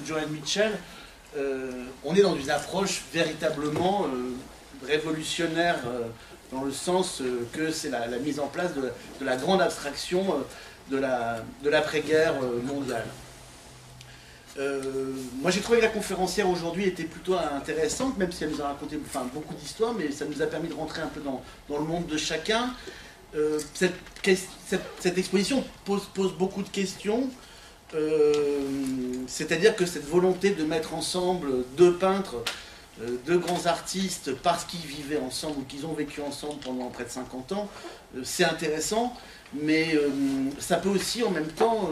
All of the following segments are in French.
Joan Mitchell, on est dans une approche véritablement révolutionnaire, dans le sens que c'est la mise en place de la grande abstraction de l'après-guerre mondiale. Moi j'ai trouvé que la conférencière aujourd'hui était plutôt intéressante, même si elle nous a raconté beaucoup d'histoires, mais ça nous a permis de rentrer un peu dans le monde de chacun. Cette exposition pose beaucoup de questions, c'est-à-dire que cette volonté de mettre ensemble deux peintres, deux grands artistes, parce qu'ils vivaient ensemble ou qu'ils ont vécu ensemble pendant près de 50 ans, c'est intéressant, mais ça peut aussi en même temps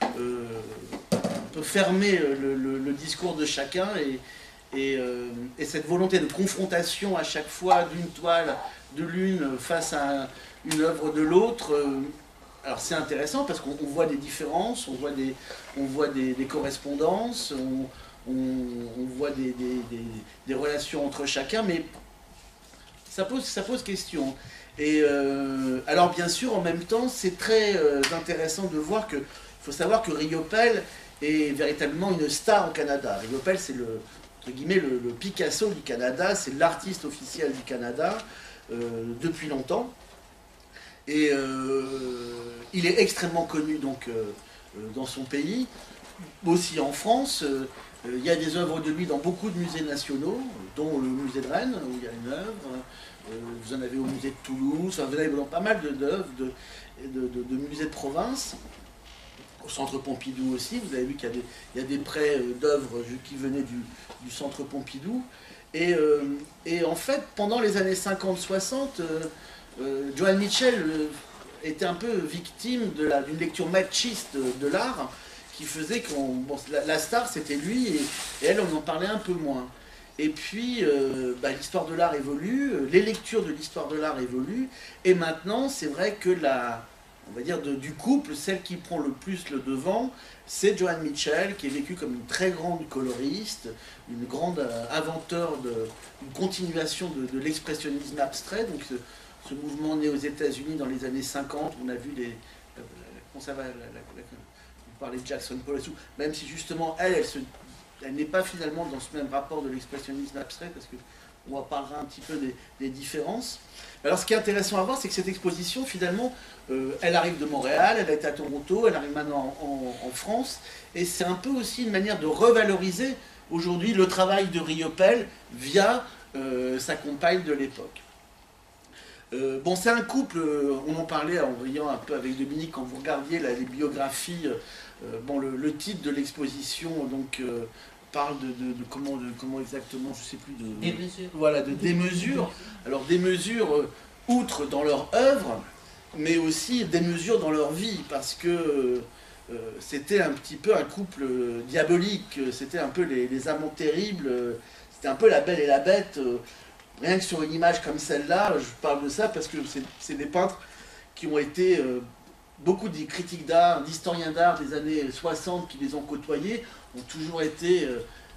peut fermer le discours de chacun et cette volonté de confrontation à chaque fois d'une toile de l'une face à une œuvre de l'autre. Alors c'est intéressant parce qu'on voit des différences, on voit des correspondances, on voit des relations entre chacun, mais ça pose question. Et alors bien sûr, en même temps, c'est très intéressant de voir que, il faut savoir que Riopelle est véritablement une star au Canada. Riopelle, c'est entre guillemets le Picasso du Canada, c'est l'artiste officiel du Canada depuis longtemps. Et il est extrêmement connu donc dans son pays, aussi en France. Il y a des œuvres de lui dans beaucoup de musées nationaux, dont le musée de Rennes, où il y a une œuvre. Vous en avez au musée de Toulouse, vous en avez dans pas mal d'œuvres de musées de province. Au centre Pompidou aussi, vous avez vu qu'il y a des prêts d'œuvres qui venaient du centre Pompidou. Et en fait, pendant les années 50-60, Joan Mitchell était un peu victime d'une lecture machiste de l'art, qui faisait que la star c'était lui, et elle, on en parlait un peu moins. Et puis l'histoire de l'art évolue, les lectures de l'histoire de l'art évoluent, et maintenant c'est vrai que on va dire du couple, celle qui prend le plus le devant, c'est Joan Mitchell, qui est vécue comme une très grande coloriste, une grande inventeur, une continuation de l'expressionnisme abstrait. Donc ce mouvement né aux États-Unis dans les années 50, on a vu on parlait de Jackson Pollock, même si justement elle n'est pas finalement dans ce même rapport de l'expressionnisme abstrait, parce qu'on parlera un petit peu des différences. Alors ce qui est intéressant à voir, c'est que cette exposition, finalement, elle arrive de Montréal, elle a été à Toronto, elle arrive maintenant en France, et c'est un peu aussi une manière de revaloriser aujourd'hui le travail de Riopelle via sa compagne de l'époque. C'est un couple, on en parlait en riant un peu avec Dominique quand vous regardiez les biographies. Le titre de l'exposition donc parle de comment exactement, je sais plus, démesure. Voilà, de démesure. Alors démesure outre dans leur œuvre, mais aussi démesure dans leur vie, parce que c'était un petit peu un couple diabolique, c'était un peu les amants terribles, c'était un peu la belle et la bête. Rien que sur une image comme celle-là, je parle de ça parce que c'est des peintres qui ont été, beaucoup des critiques d'art, d'historiens d'art des années 60 qui les ont côtoyés, ont toujours été,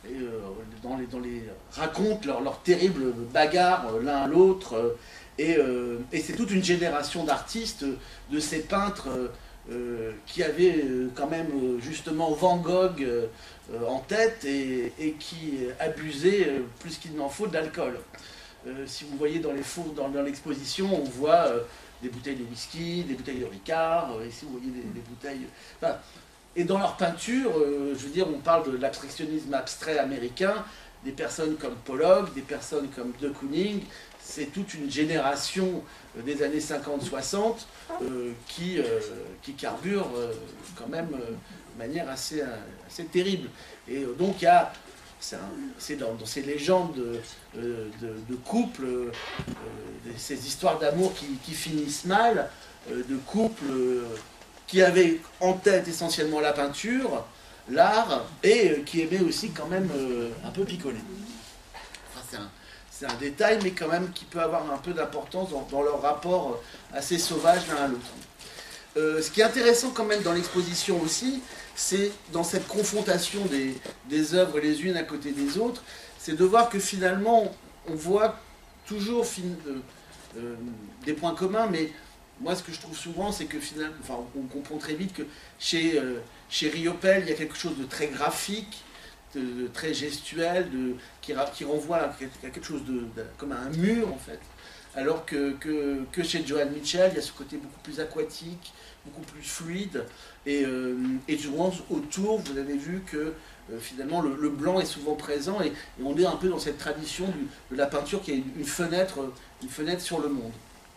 racontent leur terrible bagarre l'un à l'autre, et c'est toute une génération d'artistes, de ces peintres qui avaient quand même justement Van Gogh en tête et qui abusaient plus qu'il n'en faut d'alcool. Si vous voyez dans l'exposition, on voit des bouteilles de whisky, des bouteilles de Ricard, ici vous voyez des bouteilles... et dans leur peinture, je veux dire, on parle de l'abstractionnisme abstrait américain, des personnes comme Pollock, des personnes comme de Kooning, c'est toute une génération des années 50-60 qui carbure quand même de manière assez terrible. Et donc il y a... C'est dans ces légendes de couple, ces histoires d'amour qui finissent mal, de couples qui avaient en tête essentiellement la peinture, l'art, et qui aimaient aussi quand même un peu picoler. Enfin, c'est un détail, mais quand même qui peut avoir un peu d'importance dans leur rapport assez sauvage l'un à l'autre. Ce qui est intéressant quand même dans l'exposition aussi, c'est dans cette confrontation des œuvres les unes à côté des autres, c'est de voir que finalement, on voit toujours des points communs, mais moi ce que je trouve souvent, c'est que finalement, on comprend très vite que chez Riopelle, il y a quelque chose de très graphique, très gestuel, qui renvoie à quelque chose comme à un mur en fait. Alors que chez Joan Mitchell, il y a ce côté beaucoup plus aquatique, beaucoup plus fluide, et souvent autour, vous avez vu que finalement le blanc est souvent présent, et on est un peu dans cette tradition de la peinture qui a une fenêtre sur le monde.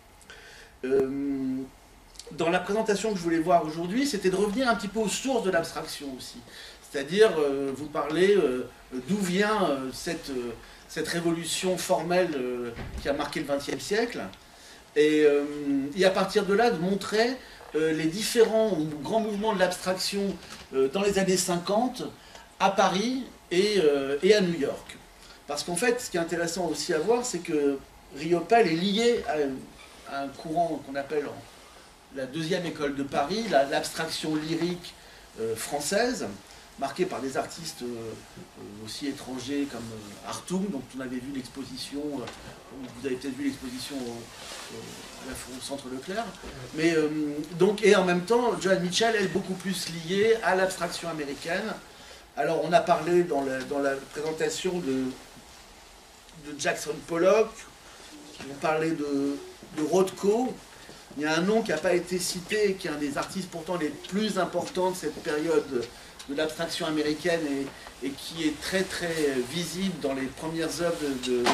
Dans la présentation que je voulais voir aujourd'hui, c'était de revenir un petit peu aux sources de l'abstraction aussi. C'est-à-dire, vous parlez d'où vient cette révolution formelle qui a marqué le XXe siècle, et à partir de là, de montrer les différents grands mouvements de l'abstraction dans les années 50 à Paris et à New York. Parce qu'en fait, ce qui est intéressant aussi à voir, c'est que Riopelle est lié à un courant qu'on appelle la deuxième école de Paris, l'abstraction lyrique française, marquée par des artistes aussi étrangers comme Hartung, dont on avait vu l'exposition, vous avez peut-être vu l'exposition au Centre Leclerc, mais et en même temps, Joan Mitchell est beaucoup plus liée à l'abstraction américaine. Alors on a parlé dans la présentation de Jackson Pollock, on parlait de Rothko. Il y a un nom qui n'a pas été cité, qui est un des artistes pourtant les plus importants de cette période de l'abstraction américaine et qui est très très visible dans les premières œuvres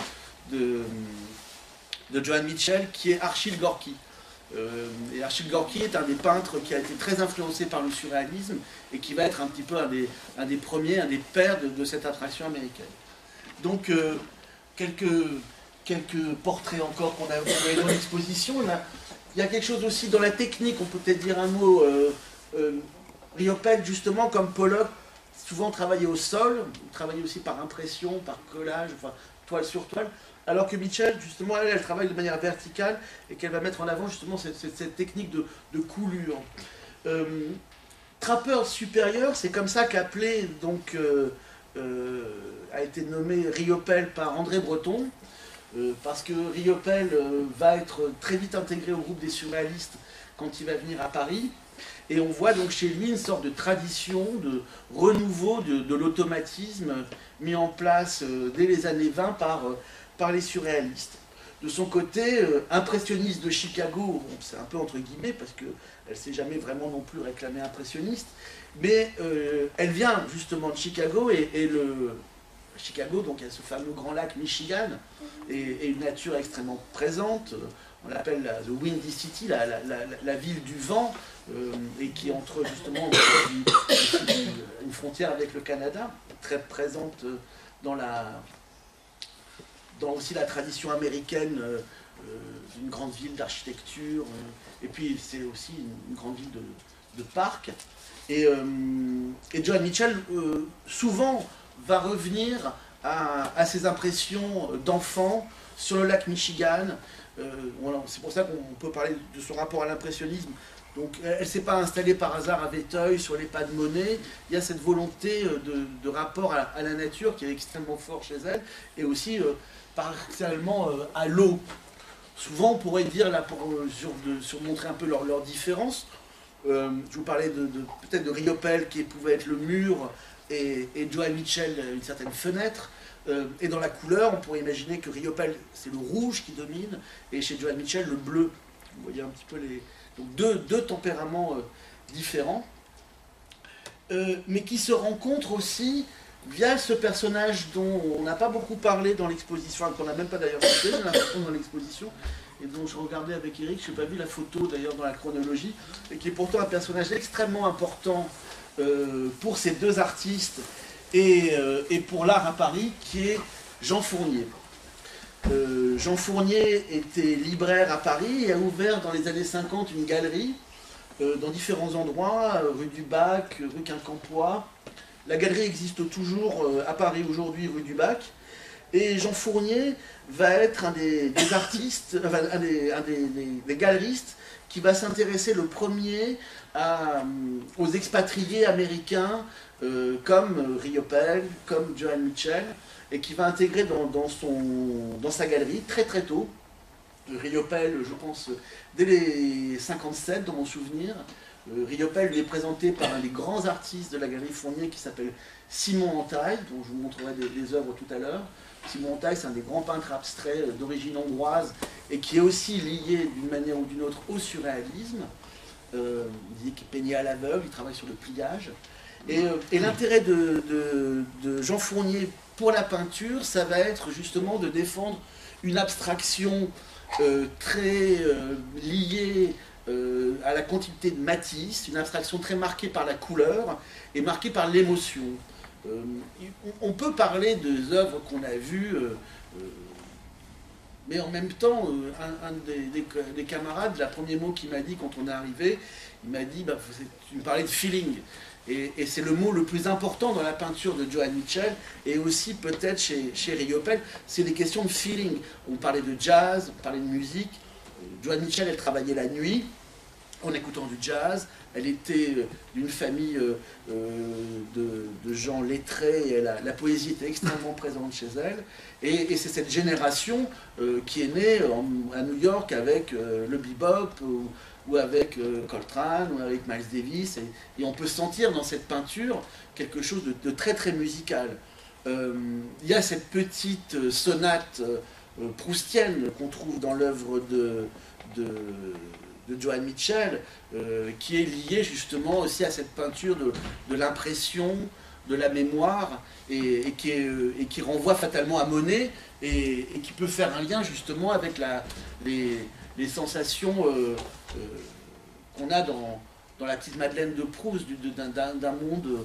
de Joan Mitchell, qui est Archil Gorky. Et Archil Gorky est un des peintres qui a été très influencé par le surréalisme et qui va être un petit peu un des premiers, un des pères de cette abstraction américaine. Donc quelques portraits encore qu'on a vu dans l'exposition. Il y a quelque chose aussi dans la technique, on peut peut-être dire un mot. Riopelle, justement, comme Pollock, souvent travaillait au sol, travaillait aussi par impression, par collage, enfin, toile sur toile, alors que Mitchell, justement, elle travaille de manière verticale et qu'elle va mettre en avant justement cette technique de coulure. Trappeur supérieur, c'est comme ça qu'appelé, donc, a été nommé Riopelle par André Breton, parce que Riopelle va être très vite intégré au groupe des surréalistes quand il va venir à Paris. Et on voit donc chez lui une sorte de tradition, de renouveau de l'automatisme mis en place dès les années 20 par les surréalistes. De son côté, impressionniste de Chicago, bon, c'est un peu entre guillemets parce qu'elle ne s'est jamais vraiment non plus réclamée impressionniste, mais elle vient justement de Chicago Chicago, donc il y a ce fameux grand lac Michigan et une nature extrêmement présente. On l'appelle The Windy City, la ville du vent, et qui est entre justement une frontière avec le Canada, très présente dans aussi la tradition américaine d'une grande ville d'architecture, et puis c'est aussi une grande ville de parcs. Et Joan Mitchell souvent va revenir à ses impressions d'enfant sur le lac Michigan. C'est pour ça qu'on peut parler de son rapport à l'impressionnisme. Donc elle ne s'est pas installée par hasard à Véteuil sur les pas de Monet. Il y a cette volonté de rapport à la nature qui est extrêmement fort chez elle, et aussi particulièrement à l'eau. Souvent on pourrait dire, là, pour surmontrer un peu leurs différences, je vous parlais peut-être de Riopelle qui pouvait être le mur, et Joan Mitchell une certaine fenêtre. Et dans la couleur, on pourrait imaginer que Riopelle, c'est le rouge qui domine, et chez Joan Mitchell, le bleu. Vous voyez un petit peu donc deux tempéraments différents, mais qui se rencontrent aussi via ce personnage dont on n'a pas beaucoup parlé dans l'exposition, qu'on n'a même pas d'ailleurs cité, j'ai l'impression, dans l'exposition, et dont je regardais avec Eric, je n'ai pas vu la photo d'ailleurs dans la chronologie, et qui est pourtant un personnage extrêmement important pour ces deux artistes, et pour l'art à Paris, qui est Jean Fournier. Jean Fournier était libraire à Paris et a ouvert dans les années 50 une galerie dans différents endroits, rue du Bac, rue Quincampoix. La galerie existe toujours à Paris aujourd'hui, rue du Bac. Et Jean Fournier va être un des artistes, enfin, un des galeristes qui va s'intéresser le premier aux expatriés américains comme Riopelle, comme Joan Mitchell, et qui va intégrer dans sa galerie très très tôt, Riopelle, je pense, dès les 57, dans mon souvenir. Riopelle lui est présenté par un des grands artistes de la Galerie Fournier qui s'appelle Simon Antaille, dont je vous montrerai des œuvres tout à l'heure. Simon Antaille, c'est un des grands peintres abstraits d'origine hongroise et qui est aussi lié d'une manière ou d'une autre au surréalisme. Il dit qu'il peignait à l'aveugle, il travaille sur le pliage. Et l'intérêt de Jean Fournier pour la peinture, ça va être justement de défendre une abstraction très liée à la continuité de Matisse, une abstraction très marquée par la couleur et marquée par l'émotion. On peut parler des œuvres qu'on a vues, mais en même temps, un des camarades, le premier mot qu'il m'a dit quand on est arrivé, il m'a dit, tu me parlais de feeling. Et c'est le mot le plus important dans la peinture de Joan Mitchell, et aussi peut-être chez Riopelle, c'est des questions de feeling. On parlait de jazz, on parlait de musique. Joan Mitchell, elle travaillait la nuit en écoutant du jazz. Elle était d'une famille de gens lettrés, et la poésie était extrêmement présente chez elle. Et c'est cette génération qui est née à New York avec le bebop, ou avec Coltrane, ou avec Miles Davis, et on peut sentir dans cette peinture quelque chose de très très musical. Il y a cette petite sonate proustienne qu'on trouve dans l'œuvre de Joan Mitchell, qui est liée justement aussi à cette peinture de l'impression, de la mémoire, et qui renvoie fatalement à Monet, et qui peut faire un lien justement avec les sensations qu'on a dans la petite Madeleine de Proust, d'un monde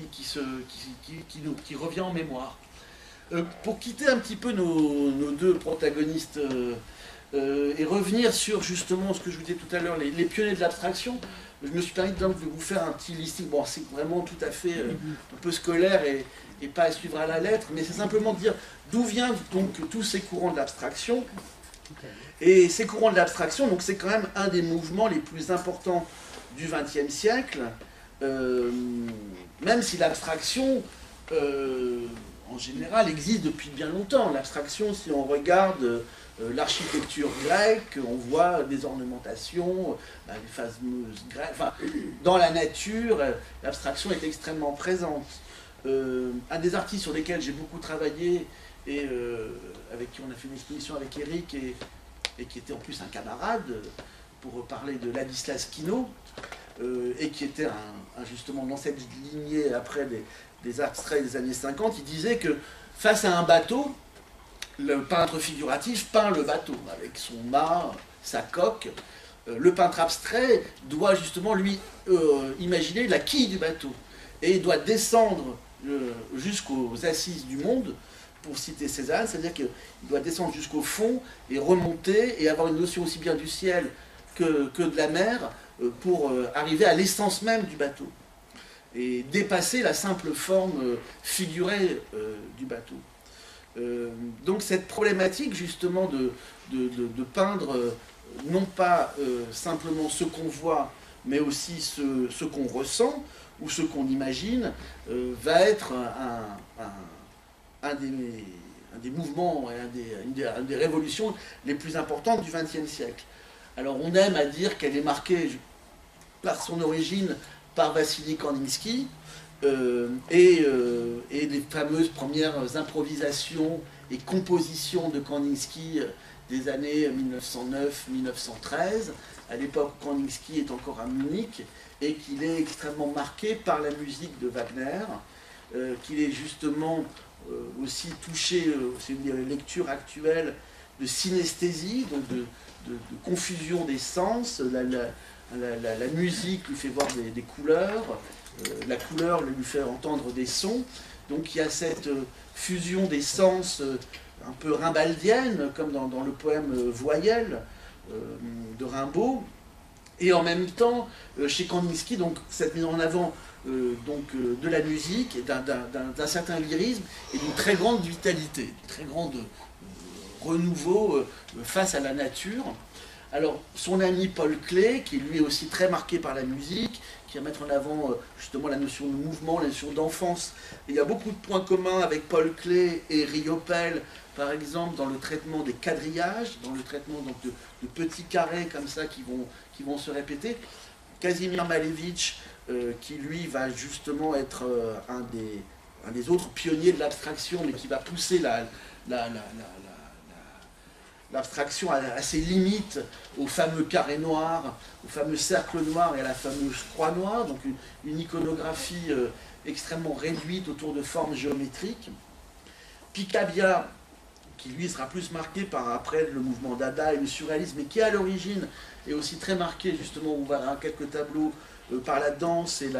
qui revient en mémoire. Pour quitter un petit peu nos deux protagonistes et revenir sur justement ce que je vous disais tout à l'heure, les pionniers de l'abstraction, je me suis permis de vous faire un petit listing. Bon, c'est vraiment tout à fait un peu scolaire et pas à suivre à la lettre, mais c'est simplement de dire d'où viennent donc tous ces courants de l'abstraction. Et ces courants de l'abstraction, donc c'est quand même un des mouvements les plus importants du XXe siècle, même si l'abstraction, en général, existe depuis bien longtemps. L'abstraction, si on regarde l'architecture grecque, on voit des ornementations, les fameuses grecques, enfin, dans la nature, l'abstraction est extrêmement présente. Un des artistes sur lesquels j'ai beaucoup travaillé, et avec qui on a fait une exposition avec Eric, et qui était en plus un camarade, pour parler de Ladislas Quinault, et qui était justement dans cette lignée après des abstraits des années 50, il disait que face à un bateau, le peintre figuratif peint le bateau, avec son mât, sa coque. Le peintre abstrait doit justement, lui, imaginer la quille du bateau, et il doit descendre jusqu'aux assises du monde, pour citer Cézanne, c'est-à-dire qu'il doit descendre jusqu'au fond et remonter et avoir une notion aussi bien du ciel que de la mer pour arriver à l'essence même du bateau et dépasser la simple forme figurée du bateau. Donc cette problématique justement de peindre non pas simplement ce qu'on voit, mais aussi ce qu'on ressent ou ce qu'on imagine, va être un des mouvements, une des révolutions les plus importantes du XXe siècle. Alors on aime à dire qu'elle est marquée par son origine par Vassili Kandinsky, et les fameuses premières improvisations et compositions de Kandinsky des années 1909-1913, à l'époque où Kandinsky est encore à Munich, et qu'il est extrêmement marqué par la musique de Wagner, qu'il est justement aussi touché, c'est une lecture actuelle, de synesthésie, donc de confusion des sens. La musique lui fait voir des couleurs, la couleur lui fait entendre des sons, donc il y a cette fusion des sens un peu rimbaldienne, comme dans le poème Voyelle de Rimbaud, et en même temps, chez Kandinsky, donc, cette mise en avant de la musique, d'un certain lyrisme et d'une très grande vitalité, d'un très grand renouveau face à la nature. Alors, son ami Paul Klee, qui lui est aussi très marqué par la musique, qui va mettre en avant justement la notion de mouvement, la notion d'enfance. Il y a beaucoup de points communs avec Paul Klee et Riopelle par exemple dans le traitement des quadrillages, dans le traitement donc, de petits carrés comme ça qui vont se répéter. Kazimir Malevich, qui lui va justement être un des autres pionniers de l'abstraction, mais qui va pousser l'abstraction à ses limites, au fameux carré noir, au fameux cercle noir et à la fameuse croix noire, donc une iconographie extrêmement réduite autour de formes géométriques. Picabia, qui lui sera plus marqué par après le mouvement Dada et le surréalisme, et qui à l'origine est aussi très marqué, justement, on verra quelques tableaux, par la danse et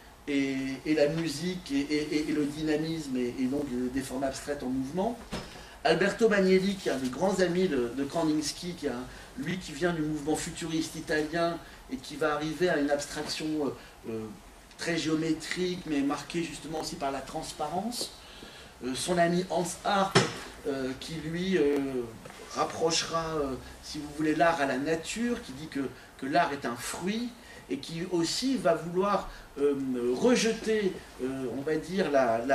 la musique et le dynamisme et donc des formes abstraites en mouvement. Alberto Magnelli, qui est un des grands amis de Kandinsky, lui qui vient du mouvement futuriste italien et qui va arriver à une abstraction très géométrique, mais marquée justement aussi par la transparence. Son ami Hans Arp, qui lui rapprochera, si vous voulez, l'art à la nature, qui dit que l'art est un fruit, et qui aussi va vouloir rejeter, on va dire,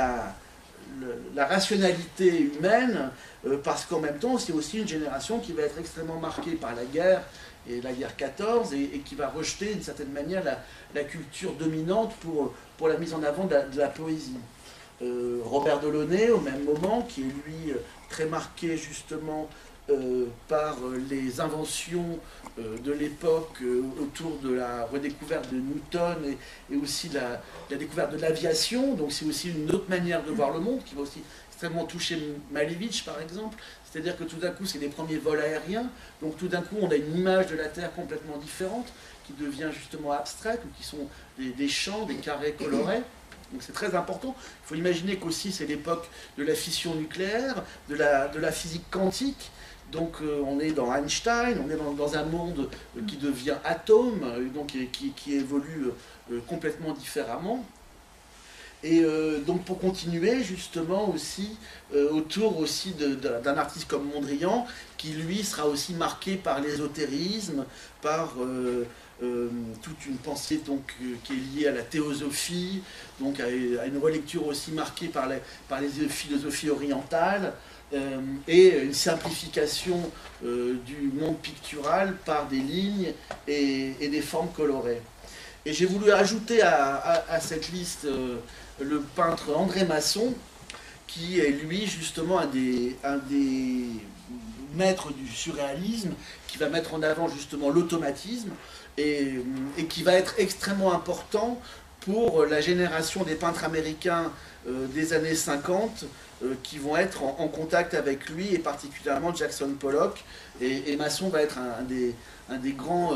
la rationalité humaine, parce qu'en même temps, c'est aussi une génération qui va être extrêmement marquée par la guerre, et la guerre 14, et qui va rejeter d'une certaine manière la culture dominante pour la mise en avant de la poésie. Robert Delaunay, au même moment, qui est lui très marqué justement par les inventions de l'époque autour de la redécouverte de Newton et aussi la découverte de l'aviation. Donc c'est aussi une autre manière de voir le monde qui va aussi extrêmement toucher Malevich par exemple. C'est-à-dire que tout d'un coup c'est les premiers vols aériens, donc tout d'un coup on a une image de la Terre complètement différente qui devient justement abstraite, ou qui sont des champs, des carrés colorés. Donc c'est très important. Il faut imaginer qu'aussi c'est l'époque de la fission nucléaire, de la physique quantique. Donc on est dans Einstein, on est dans un monde qui devient atome, donc qui évolue complètement différemment. Et donc pour continuer justement aussi autour aussi d'un artiste comme Mondrian, qui lui sera aussi marqué par l'ésotérisme, par toute une pensée donc, qui est liée à la théosophie, donc à une relecture aussi marquée par les philosophies orientales, et une simplification du monde pictural par des lignes et des formes colorées. Et j'ai voulu ajouter à cette liste le peintre André Masson, qui est lui justement un des maîtres du surréalisme, qui va mettre en avant justement l'automatisme, et qui va être extrêmement important pour la génération des peintres américains des années 50, qui vont être en contact avec lui, et particulièrement Jackson Pollock. Et Masson va être un des grands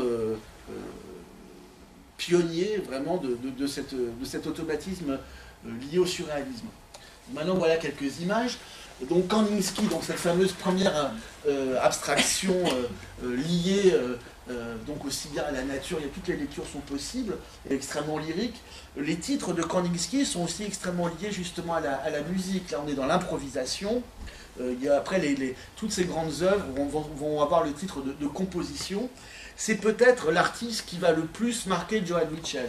pionniers vraiment de cet automatisme lié au surréalisme. Maintenant voilà quelques images. Donc Kandinsky, donc cette fameuse première abstraction liée donc aussi bien à la nature, toutes les lectures sont possibles, et extrêmement lyriques. Les titres de Kandinsky sont aussi extrêmement liés justement à la musique. Là on est dans l'improvisation. Après toutes ces grandes œuvres vont avoir le titre de composition. C'est peut-être l'artiste qui va le plus marquer Joan Mitchell.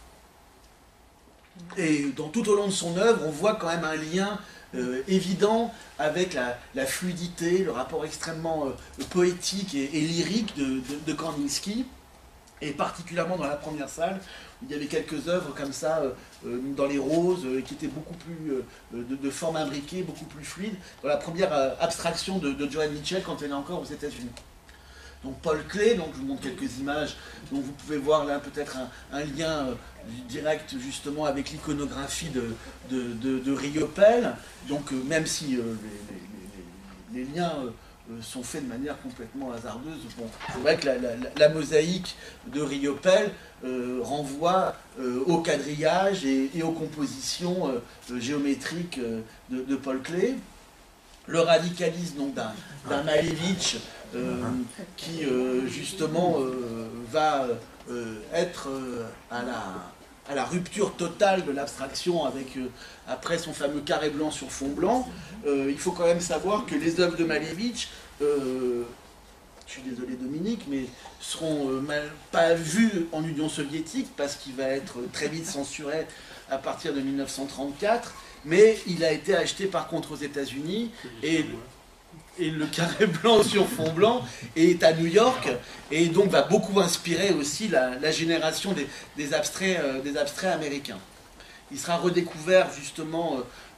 Et tout au long de son œuvre, on voit quand même un lien évident avec la fluidité, le rapport extrêmement poétique et lyrique de Kandinsky, et particulièrement dans la première salle, où il y avait quelques œuvres comme ça, dans les roses, qui étaient beaucoup plus de forme imbriquée, beaucoup plus fluide, dans la première abstraction de Joan Mitchell quand elle est encore aux États-Unis. Donc Paul Klee, donc je vous montre quelques images, donc vous pouvez voir là peut-être un lien direct justement avec l'iconographie de Riopelle, donc même si les liens sont faits de manière complètement hasardeuse, bon, c'est vrai que la mosaïque de Riopelle renvoie au quadrillage et aux compositions géométriques de Paul Klee. Le radicalisme donc d'un Malevich, qui justement va être à la rupture totale de l'abstraction avec après son fameux carré blanc sur fond blanc. Il faut quand même savoir que les œuvres de Malevich, je suis désolé Dominique, mais seront pas vues en Union soviétique parce qu'il va être très vite censuré à partir de 1934, mais il a été acheté par contre aux États-Unis et et le carré blanc sur fond blanc, et est à New York, et donc va beaucoup inspirer aussi la génération des abstraits américains. Il sera redécouvert justement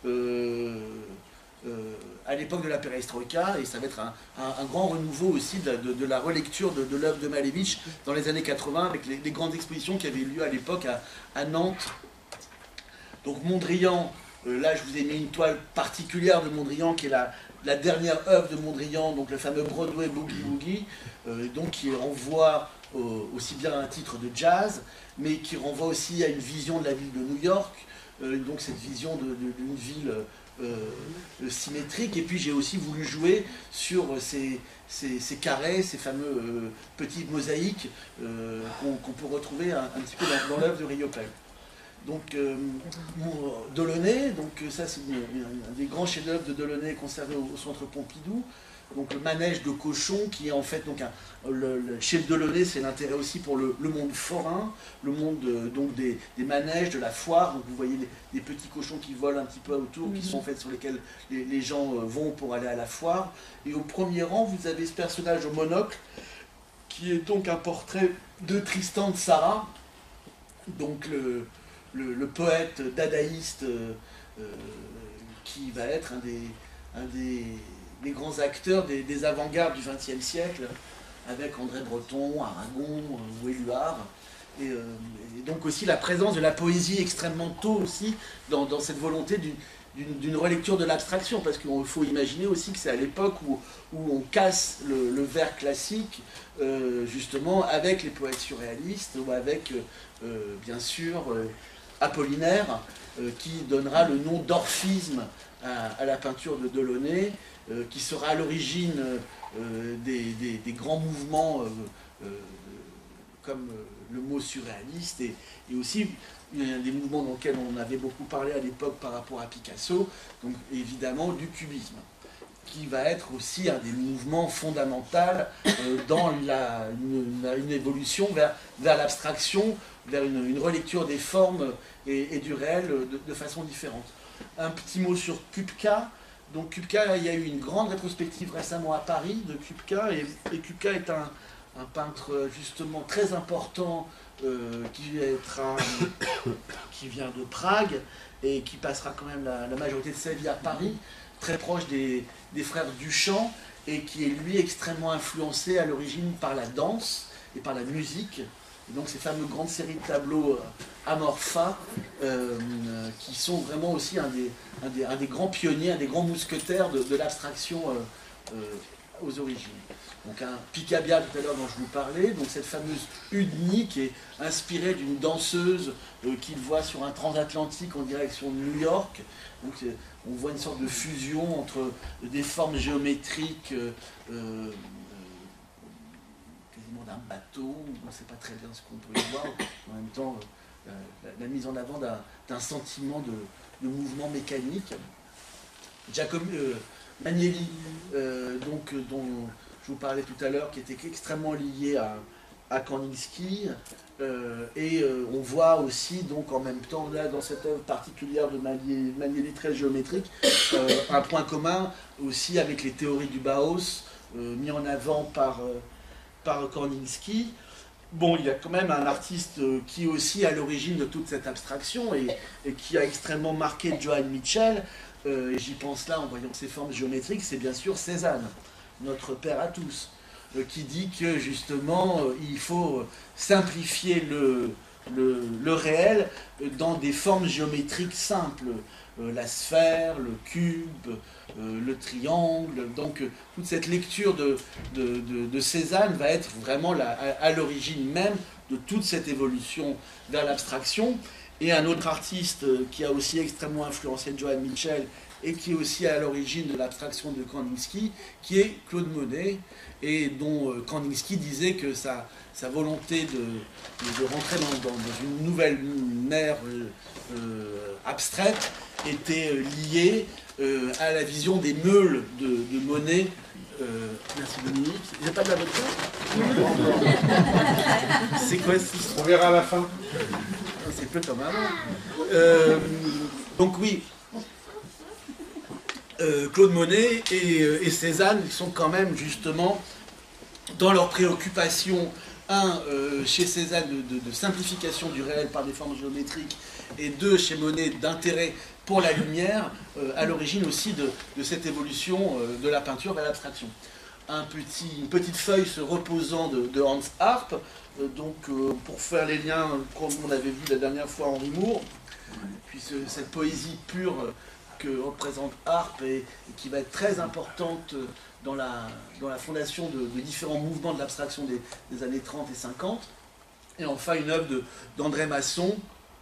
à l'époque de la perestroïka, et ça va être un grand renouveau aussi de la relecture de l'œuvre de Malevich dans les années 80, avec les grandes expositions qui avaient lieu à l'époque à Nantes. Donc Mondrian, là je vous ai mis une toile particulière de Mondrian, qui est la dernière œuvre de Mondrian, donc le fameux Broadway Boogie Woogie, donc qui renvoie aussi bien à un titre de jazz, mais qui renvoie aussi à une vision de la ville de New York, donc cette vision d'une ville symétrique. Et puis j'ai aussi voulu jouer sur ces carrés, ces fameux petites mosaïques qu'on peut retrouver un petit peu dans l'œuvre de Riopelle. Donc Delaunay, donc ça c'est un des grands chefs-d'œuvre de Delaunay conservé au Centre Pompidou. Donc le manège de cochon, qui est en fait donc chez Delaunay, c'est l'intérêt aussi pour le monde forain, le monde donc des manèges, de la foire. Donc vous voyez des petits cochons qui volent un petit peu autour, qui sont en fait sur lesquels les gens vont pour aller à la foire. Et au premier rang, vous avez ce personnage au monocle, qui est donc un portrait de Tristan de Sarah, donc le poète dadaïste qui va être un des grands acteurs des avant-gardes du XXe siècle, avec André Breton, Aragon ou Éluard. Et donc aussi la présence de la poésie extrêmement tôt aussi dans cette volonté d'une relecture de l'abstraction, parce qu'il faut imaginer aussi que c'est à l'époque où on casse le vers classique, justement avec les poètes surréalistes, ou avec bien sûr Apollinaire, qui donnera le nom d'orphisme à la peinture de Delaunay, qui sera à l'origine des grands mouvements comme le mot surréaliste, et aussi des mouvements dans lesquels on avait beaucoup parlé à l'époque par rapport à Picasso, donc évidemment du cubisme, qui va être aussi un des mouvements fondamentaux dans une évolution vers l'abstraction, vers une relecture des formes et du réel de façon différente. Un petit mot sur Kupka. Donc Kupka, il y a eu une grande rétrospective récemment à Paris de Kupka, et Kupka est un peintre justement très important qui vient de Prague et qui passera quand même la majorité de sa vie à Paris, très proche des frères Duchamp, et qui est lui extrêmement influencé à l'origine par la danse et par la musique. Et donc ces fameuses grandes séries de tableaux Amorpha, qui sont vraiment aussi un des grands pionniers, un des grands mousquetaires de l'abstraction aux origines. Donc un Picabia tout à l'heure dont je vous parlais, donc cette fameuse Udny qui est inspirée d'une danseuse qu'il voit sur un transatlantique en direction de New York. Donc on voit une sorte de fusion entre des formes géométriques quasiment d'un bateau, on ne sait pas très bien ce qu'on peut y voir, en même temps la mise en avant d'un sentiment de mouvement mécanique. Agnelli, dont je vous parlais tout à l'heure, qui était extrêmement lié à Kandinsky, et on voit aussi donc en même temps là dans cette œuvre particulière de Agnelli très géométrique, un point commun aussi avec les théories du Bauhaus mis en avant par Kandinsky. Bon, il y a quand même un artiste qui est aussi à l'origine de toute cette abstraction et qui a extrêmement marqué Johann Mitchell. J'y pense là en voyant ces formes géométriques, c'est bien sûr Cézanne, notre père à tous, qui dit que justement il faut simplifier le réel dans des formes géométriques simples, la sphère, le cube, le triangle. Donc toute cette lecture de Cézanne va être vraiment à l'origine même de toute cette évolution vers l'abstraction. Et un autre artiste qui a aussi extrêmement influencé Johann Mitchell et qui est aussi à l'origine de l'abstraction de Kandinsky, qui est Claude Monet, et dont Kandinsky disait que sa volonté de rentrer dans une nouvelle ère abstraite était liée à la vision des meules de Monet. Merci Dominique. Il n'y a pas de la vodka? C'est quoi ce... On verra à la fin. C'est peu comme avant. Donc oui, Claude Monet et Cézanne, ils sont quand même justement dans leur préoccupation, chez Cézanne de simplification du réel par des formes géométriques, et deux, chez Monet, d'intérêt pour la lumière, à l'origine aussi de cette évolution de la peinture vers l'abstraction. Une petite feuille se reposant de Hans Arp, pour faire les liens, comme on avait vu la dernière fois Henri Moore, puis cette poésie pure que représente Arp et qui va être très importante dans la fondation de différents mouvements de l'abstraction des années 30 et 50. Et enfin une œuvre d'André Masson,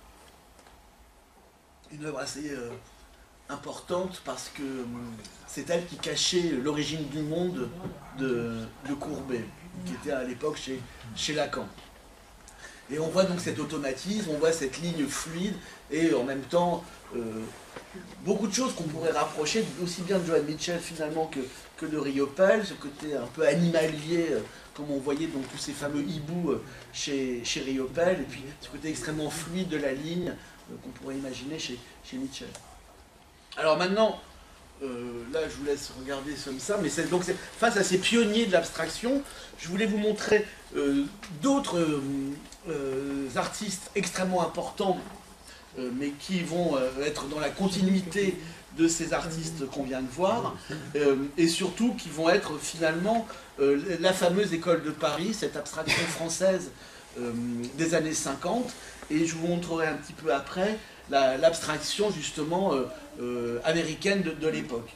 une œuvre assez importante parce que c'est elle qui cachait l'origine du monde de Courbet, qui était à l'époque chez Lacan. Et on voit donc cet automatisme, on voit cette ligne fluide, et en même temps, beaucoup de choses qu'on pourrait rapprocher aussi bien de Joan Mitchell finalement que de Riopelle, ce côté un peu animalier, comme on voyait donc tous ces fameux hiboux chez Riopelle, et puis ce côté extrêmement fluide de la ligne qu'on pourrait imaginer chez Mitchell. Alors maintenant, là je vous laisse regarder comme ça, mais c'est face à ces pionniers de l'abstraction, je voulais vous montrer d'autres artistes extrêmement importants, mais qui vont être dans la continuité de ces artistes qu'on vient de voir, et surtout qui vont être finalement la fameuse école de Paris, cette abstraction française des années 50, et je vous montrerai un petit peu après l'abstraction justement américaine de l'époque.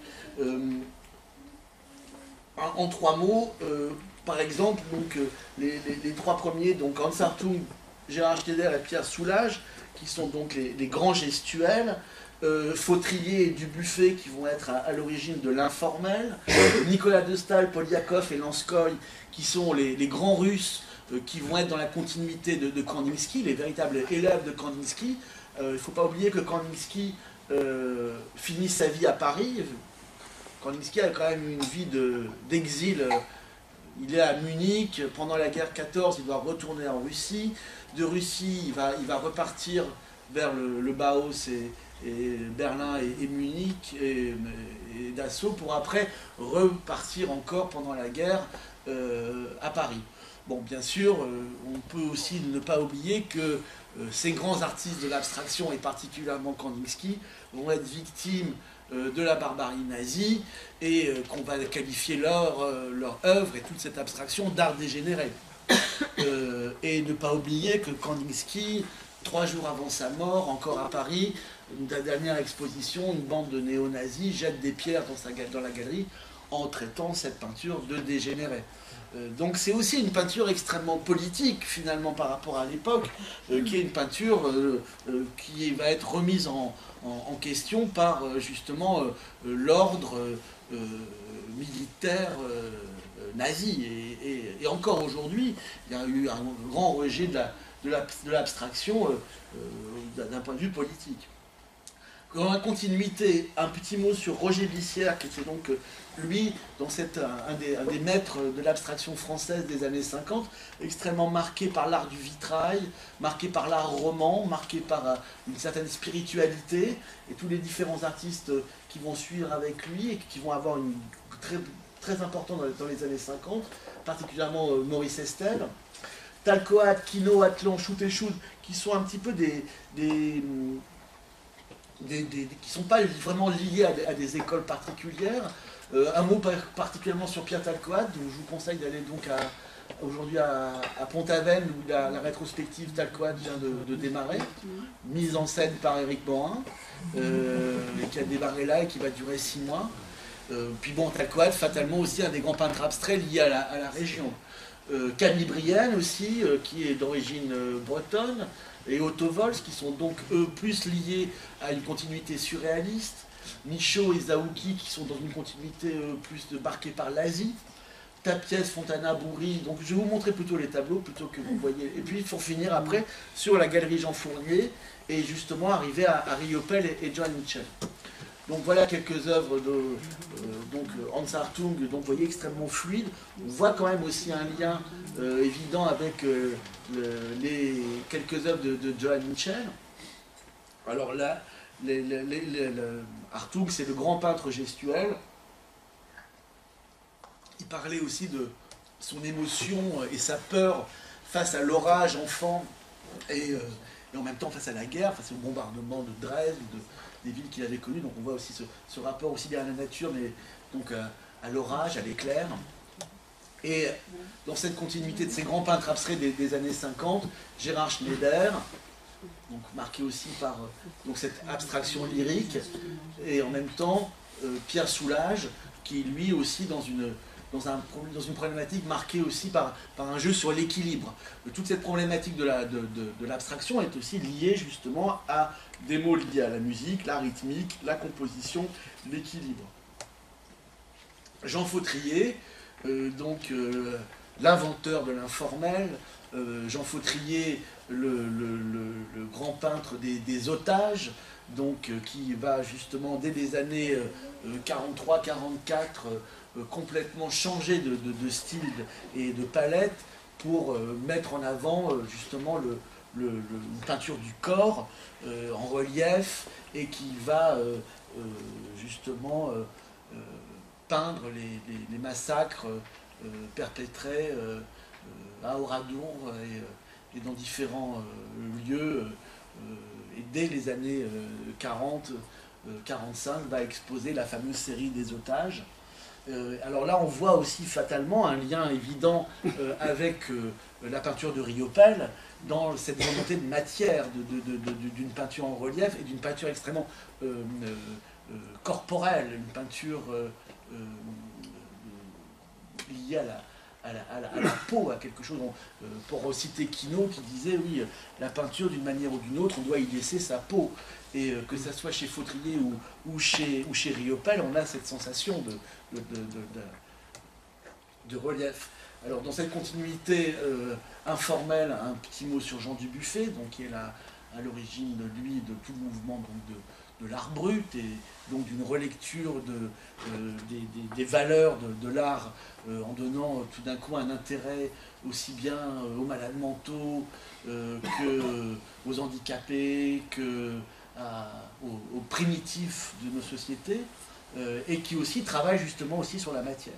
En trois mots, par exemple, donc, les trois premiers, donc Hans Hartung, Gérard Schneider et Pierre Soulages, qui sont donc les grands gestuels, Fautrier et Dubuffet qui vont être à l'origine de l'informel, Nicolas de Staël, Poliakov et Lanskoï qui sont les grands Russes qui vont être dans la continuité de Kandinsky, les véritables élèves de Kandinsky. Il ne faut pas oublier que Kandinsky finit sa vie à Paris. Kandinsky a quand même une vie d'exil. Il est à Munich, pendant la guerre 14, il doit retourner en Russie. De Russie, il va repartir vers le Bauhaus et Berlin et Munich et Dachau pour après repartir encore pendant la guerre à Paris. Bon, bien sûr, on peut aussi ne pas oublier que ces grands artistes de l'abstraction, et particulièrement Kandinsky, vont être victimes de la barbarie nazie et qu'on va qualifier leur œuvre et toute cette abstraction d'art dégénéré. Et ne pas oublier que Kandinsky, 3 jours avant sa mort, encore à Paris, la dernière exposition, une bande de néo-nazis jette des pierres dans la galerie en traitant cette peinture de dégénéré. Donc c'est aussi une peinture extrêmement politique finalement par rapport à l'époque, qui est une peinture qui va être remise en question par justement l'ordre militaire nazi. Et encore aujourd'hui, il y a eu un grand rejet de l'abstraction d'un point de vue politique. Dans la continuité, un petit mot sur Roger Bissière, qui était donc, lui, un des maîtres de l'abstraction française des années 50, extrêmement marqué par l'art du vitrail, marqué par l'art roman, marqué par une certaine spiritualité, et tous les différents artistes qui vont suivre avec lui et qui vont avoir une très importante dans les années 50, particulièrement Maurice Estelle. Talcoat, Quinault, Atlan, Shoot et Shoot, qui sont un petit peu qui ne sont pas vraiment liés à des écoles particulières. Un mot particulièrement sur Pierre Talcoat, où je vous conseille d'aller donc aujourd'hui à Pont-Aven, où la rétrospective Talcoat vient de démarrer, mise en scène par Éric Morin, qui a démarré là et qui va durer 6 mois. Puis bon, Talcoat, fatalement aussi un des grands peintres abstraits liés à la région. Camille Brienne aussi, qui est d'origine bretonne, et Otto Vols, qui sont donc eux plus liés à une continuité surréaliste. Michaud et Zaouki, qui sont dans une continuité plus marquée par l'Asie. Tapies, Fontana, Bourri. Donc je vais vous montrer plutôt les tableaux plutôt que vous voyez. Et puis il faut finir après sur la galerie Jean Fournier et justement arriver à Riopelle et Joan Mitchell. Donc voilà quelques œuvres de Hans Hartung, donc vous voyez extrêmement fluide. On voit quand même aussi un lien évident avec les quelques œuvres de Joan Mitchell. Alors là, Hartung, c'est le grand peintre gestuel. Il parlait aussi de son émotion et sa peur face à l'orage enfant et en même temps face à la guerre, face au bombardement de Dresde, des villes qu'il avait connues. Donc on voit aussi ce rapport aussi bien à la nature, mais donc à l'orage, à l'éclair. Et dans cette continuité de ces grands peintres abstraits des années 50, Gerhard Schneider, donc marqué aussi par donc cette abstraction lyrique, et en même temps Pierre Soulages, qui lui aussi dans une problématique marquée aussi par un jeu sur l'équilibre. Toute cette problématique de l'abstraction est aussi liée justement à des mots liés à la musique, la rythmique, la composition, l'équilibre. Jean Fautrier, l'inventeur de l'informel, Jean Fautrier, le grand peintre des otages, donc qui va justement dès les années 43-44 complètement changer de style et de palette pour mettre en avant justement une peinture du corps en relief et qui va justement peindre les massacres perpétrés à Oradour et dans différents lieux. Et dès les années 40-45 va exposer la fameuse série des otages. Alors là, on voit aussi fatalement un lien évident avec la peinture de Riopelle, dans cette volonté de matière d'une peinture en relief et d'une peinture extrêmement corporelle, une peinture liée à la peau, à quelque chose. Pour citer Quinault qui disait, oui, la peinture d'une manière ou d'une autre, on doit y laisser sa peau. Et que ça soit chez Fautrier ou chez Riopelle, on a cette sensation de relief. Alors dans cette continuité informelle, un petit mot sur Jean Dubuffet, donc, qui est à l'origine de lui de tout le mouvement donc, de l'art brut et donc d'une relecture des valeurs de l'art en donnant tout d'un coup un intérêt aussi bien aux malades mentaux qu'aux handicapés, aux primitifs de nos sociétés, et qui aussi travaille justement aussi sur la matière.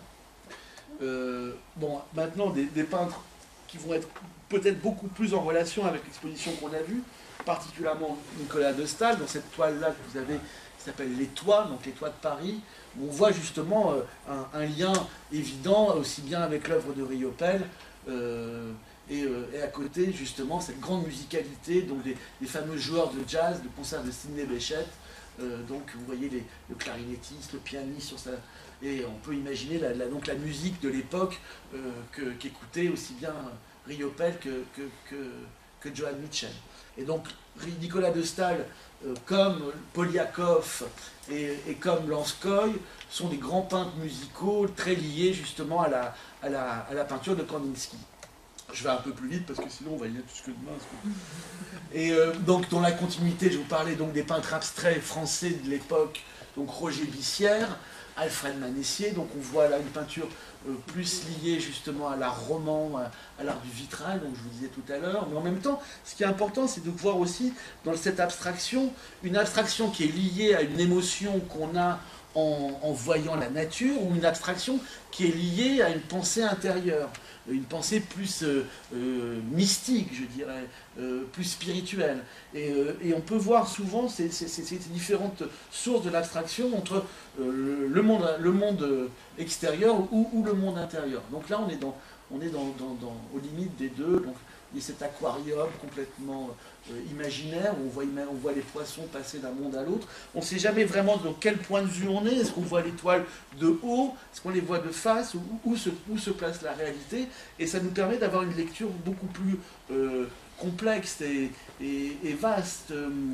Bon, maintenant des peintres qui vont être peut-être beaucoup plus en relation avec l'exposition qu'on a vue, particulièrement Nicolas de Staël, dans cette toile-là que vous avez, qui s'appelle Les Toits, donc Les Toits de Paris, où on voit justement un lien évident, aussi bien avec l'œuvre de Riopelle, et à côté, justement, cette grande musicalité, donc des fameux joueurs de jazz, de concert de Sidney Bechet. Donc vous voyez le clarinettiste, le pianiste sur ça, et on peut imaginer donc la musique de l'époque qu'écoutait aussi bien Riopelle que Johann Mitchell. Et donc Nicolas de Staël, comme Poliakov et comme Lanskoï, sont des grands peintres musicaux très liés justement à la peinture de Kandinsky. Je vais un peu plus vite parce que sinon on va y aller jusque demain. Et donc dans la continuité, je vous parlais donc des peintres abstraits français de l'époque, donc Roger Bissière, Alfred Manessier, donc on voit là une peinture plus liée justement à l'art roman, à l'art du vitrail, donc je vous disais tout à l'heure, mais en même temps, ce qui est important, c'est de voir aussi dans cette abstraction, une abstraction qui est liée à une émotion qu'on a en voyant la nature, ou une abstraction qui est liée à une pensée intérieure, une pensée plus mystique, je dirais, plus spirituelle. Et on peut voir souvent ces différentes sources de l'abstraction entre le monde extérieur ou le monde intérieur. Donc là, on est aux limites des deux. Donc, il y a cet aquarium complètement imaginaire où on voit les poissons passer d'un monde à l'autre. On ne sait jamais vraiment de quel point de vue on est. Est-ce qu'on voit l'étoile de haut? Est-ce qu'on les voit de face? Où se place la réalité? Et ça nous permet d'avoir une lecture beaucoup plus complexe et vaste.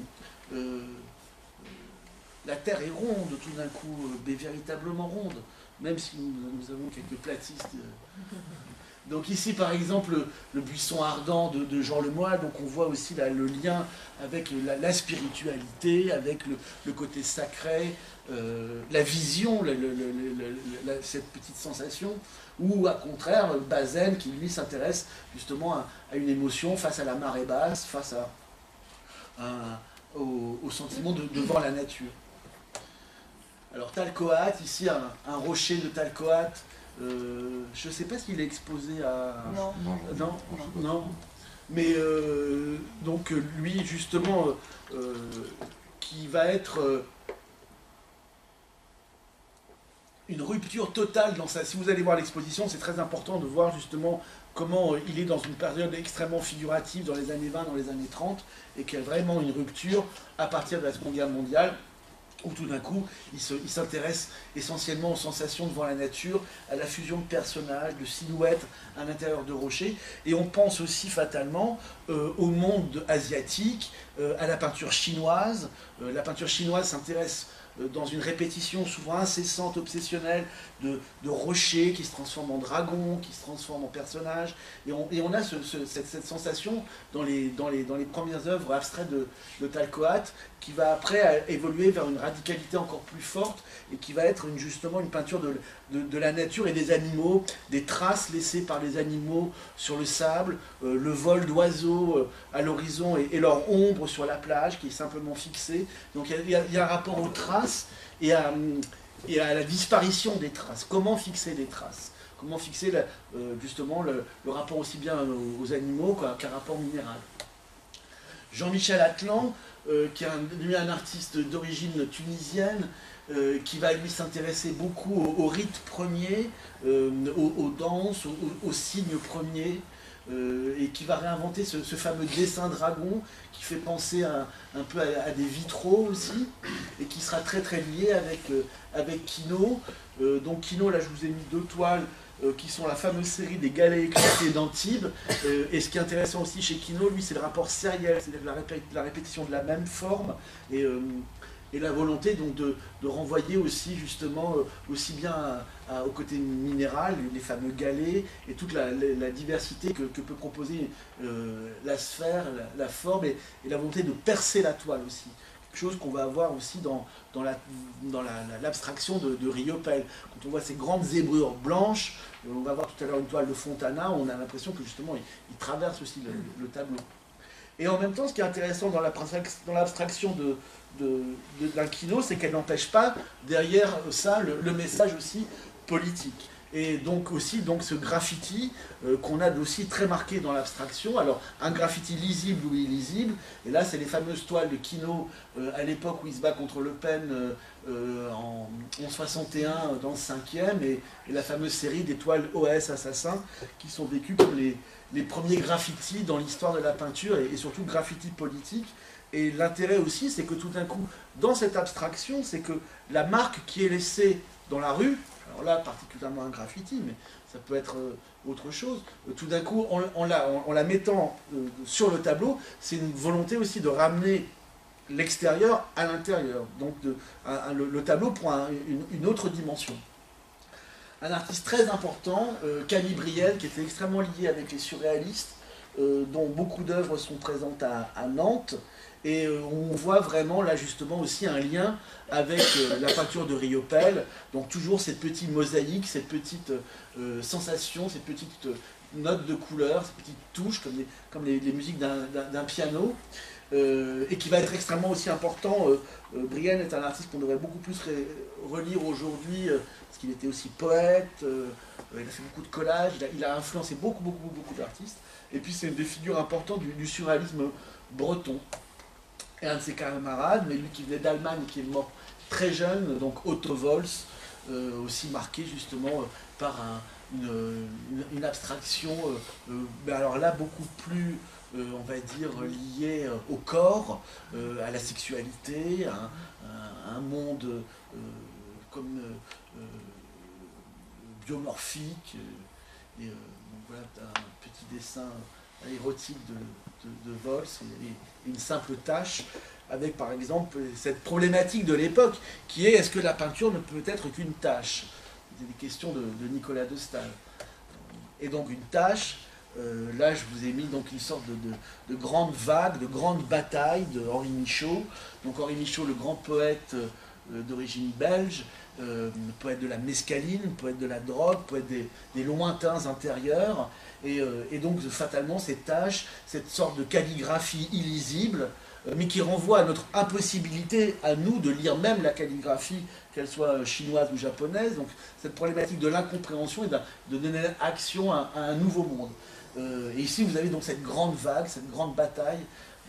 La Terre est ronde tout d'un coup, mais véritablement ronde, même si nous avons quelques platistes. Donc ici, par exemple, le buisson ardent de Jean Lemoyne, donc on voit aussi là, le lien avec la spiritualité, avec le côté sacré, la vision, cette petite sensation, ou à contraire, Bazaine qui lui s'intéresse justement à une émotion face à la marée basse, face au sentiment devant la nature. Alors Talcoate, ici un rocher de Talcoate, je ne sais pas s'il est exposé à... Non. Mais donc lui justement, qui va être une rupture totale dans ça. Si vous allez voir l'exposition, c'est très important de voir justement comment il est dans une période extrêmement figurative dans les années 20, dans les années 30, et qu'il y a vraiment une rupture à partir de la Seconde Guerre mondiale, où tout d'un coup, il s'intéresse essentiellement aux sensations devant la nature, à la fusion de personnages, de silhouettes à l'intérieur de rochers, et on pense aussi fatalement au monde asiatique, à la peinture chinoise. La peinture chinoise s'intéresse dans une répétition souvent incessante, obsessionnelle, de rochers qui se transforment en dragons, qui se transforment en personnages. Et on a cette sensation dans les premières œuvres abstraites de Talcoate, qui va après évoluer vers une radicalité encore plus forte, et qui va être justement une peinture de la nature et des animaux, des traces laissées par les animaux sur le sable, le vol d'oiseaux à l'horizon et leur ombre sur la plage qui est simplement fixée. Donc il y a un rapport aux traces et à la disparition des traces. Comment fixer les traces? Comment fixer justement le rapport aussi bien aux animaux qu'un rapport minéral? Jean-Michel Atlan, qui est lui un artiste d'origine tunisienne, qui va lui s'intéresser beaucoup aux rites premiers, aux danses, aux signes premiers, et qui va réinventer ce fameux dessin dragon qui fait penser un peu à des vitraux aussi, et qui sera très très lié avec Quinault. Donc Quinault, là je vous ai mis 2 toiles qui sont la fameuse série des galets éclatés d'Antibes. Et ce qui est intéressant aussi chez Quinault, lui, c'est le rapport sériel, c'est-à-dire la répétition de la même forme, et la volonté donc de renvoyer aussi justement aussi bien au côté minéral, les fameux galets, et toute la diversité que peut proposer la sphère, la forme, et la volonté de percer la toile aussi. Chose qu'on va avoir aussi dans l'abstraction de Riopelle. Quand on voit ces grandes zébrures blanches, on va voir tout à l'heure une toile de Fontana, on a l'impression que justement il traverse aussi le tableau. Et en même temps, ce qui est intéressant dans l'abstraction d'un Quinault, c'est qu'elle n'empêche pas derrière ça le message aussi politique. Et donc aussi ce graffiti qu'on a aussi très marqué dans l'abstraction. Alors un graffiti lisible ou illisible, et là c'est les fameuses toiles de Quinault à l'époque où il se bat contre Le Pen en 61 dans le 5e, et la fameuse série des toiles OS Assassins qui sont vécues comme les premiers graffitis dans l'histoire de la peinture, et surtout graffiti politique. Et l'intérêt aussi, c'est que tout d'un coup, dans cette abstraction, c'est que la marque qui est laissée dans la rue, alors là particulièrement un graffiti, mais ça peut être autre chose, tout d'un coup, en la mettant sur le tableau, c'est une volonté aussi de ramener l'extérieur à l'intérieur. Donc le tableau prend une autre dimension. Un artiste très important, Camille Briel, qui était extrêmement lié avec les surréalistes, dont beaucoup d'œuvres sont présentes à Nantes. Et on voit vraiment là justement aussi un lien avec la peinture de Riopelle, donc toujours cette petite mosaïque, cette petite sensation, ces petites notes de couleurs, ces petites touches comme les musiques d'un piano, et qui va être extrêmement aussi important. Brienne est un artiste qu'on devrait beaucoup plus relire aujourd'hui, parce qu'il était aussi poète, il a fait beaucoup de collages, il a influencé beaucoup d'artistes, et puis c'est une des figures importantes du surréalisme breton. Et un de ses camarades, mais lui qui venait d'Allemagne et qui est mort très jeune, donc Otto Wolls, aussi marqué justement par une abstraction, mais alors là beaucoup plus, on va dire, liée au corps, à la à un monde comme biomorphique, et donc voilà un petit dessin érotique de Wolls, et une simple tâche, avec par exemple cette problématique de l'époque qui est que la peinture ne peut être qu'une tâche? C'est des questions de Nicolas de Staël. Et donc une tâche, là je vous ai mis donc une sorte de grande vague, de grande bataille de Henri Michaud. Donc Henri Michaud, le grand poète d'origine belge, poète de la mescaline, poète de la drogue, poète des lointains intérieurs, et donc fatalement cette tâche, cette sorte de calligraphie illisible, mais qui renvoie à notre impossibilité, à nous, de lire même la calligraphie, qu'elle soit chinoise ou japonaise. Donc cette problématique de l'incompréhension et de donner action à un nouveau monde. Et ici, vous avez donc cette grande vague, cette grande bataille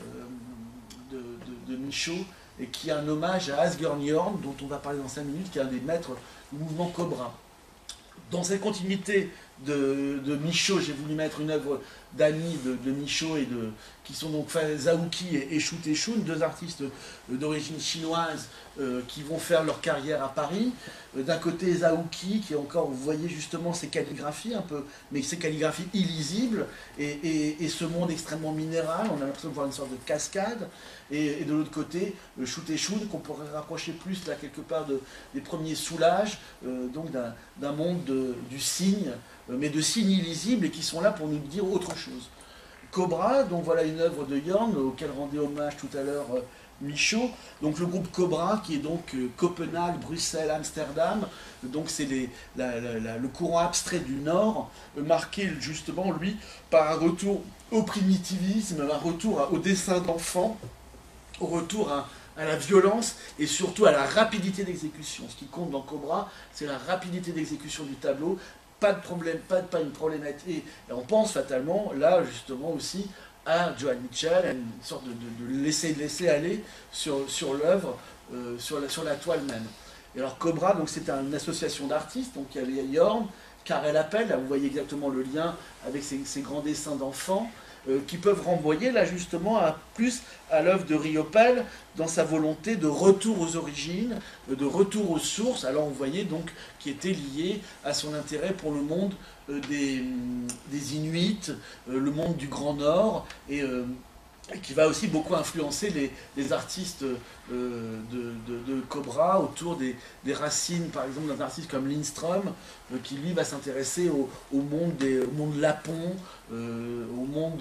de Michaud, et qui est un hommage à Asger Njorn, dont on va parler dans 5 minutes, qui est un des maîtres du mouvement Cobra. Dans cette continuité de Michaud, j'ai voulu mettre une œuvre d'amis de Michaud, qui sont donc Zaouki et Shu Teshun, deux artistes d'origine chinoise qui vont faire leur carrière à Paris. D'un côté, Zaouki, qui est encore, vous voyez justement ces calligraphies un peu, mais ces calligraphies illisibles, et ce monde extrêmement minéral, on a l'impression de voir une sorte de cascade. Et de l'autre côté, Shu Teshun, qu'on pourrait rapprocher plus là quelque part des premiers soulages, donc d'un monde du signe, mais de signes illisibles et qui sont là pour nous dire autre chose. Cobra, donc voilà une œuvre de Jorn auquel rendait hommage tout à l'heure Michaud. Donc le groupe Cobra qui est donc Copenhague, Bruxelles, Amsterdam. Donc c'est le courant abstrait du Nord, marqué justement lui par un retour au primitivisme, un retour au dessin d'enfant, au retour à la violence et surtout à la rapidité d'exécution. Ce qui compte dans Cobra, c'est la rapidité d'exécution du tableau. Pas de problème, pas une problématique. Et on pense fatalement, là, justement, aussi à Joan Mitchell, à une sorte de laisser aller sur l'œuvre, sur la toile même. Et alors, Cobra, donc c'est une association d'artistes, donc il y avait Jorn, Karel Appel, là vous voyez exactement le lien avec ces grands dessins d'enfants, qui peuvent renvoyer là justement plus à l'œuvre de Riopelle dans sa volonté de retour aux origines, de retour aux sources. Alors vous voyez donc qui était lié à son intérêt pour le monde des Inuits, le monde du Grand Nord, et qui va aussi beaucoup influencer les artistes de Cobra autour des racines, par exemple d'un artiste comme Lindström, qui lui va s'intéresser au monde lapon, au monde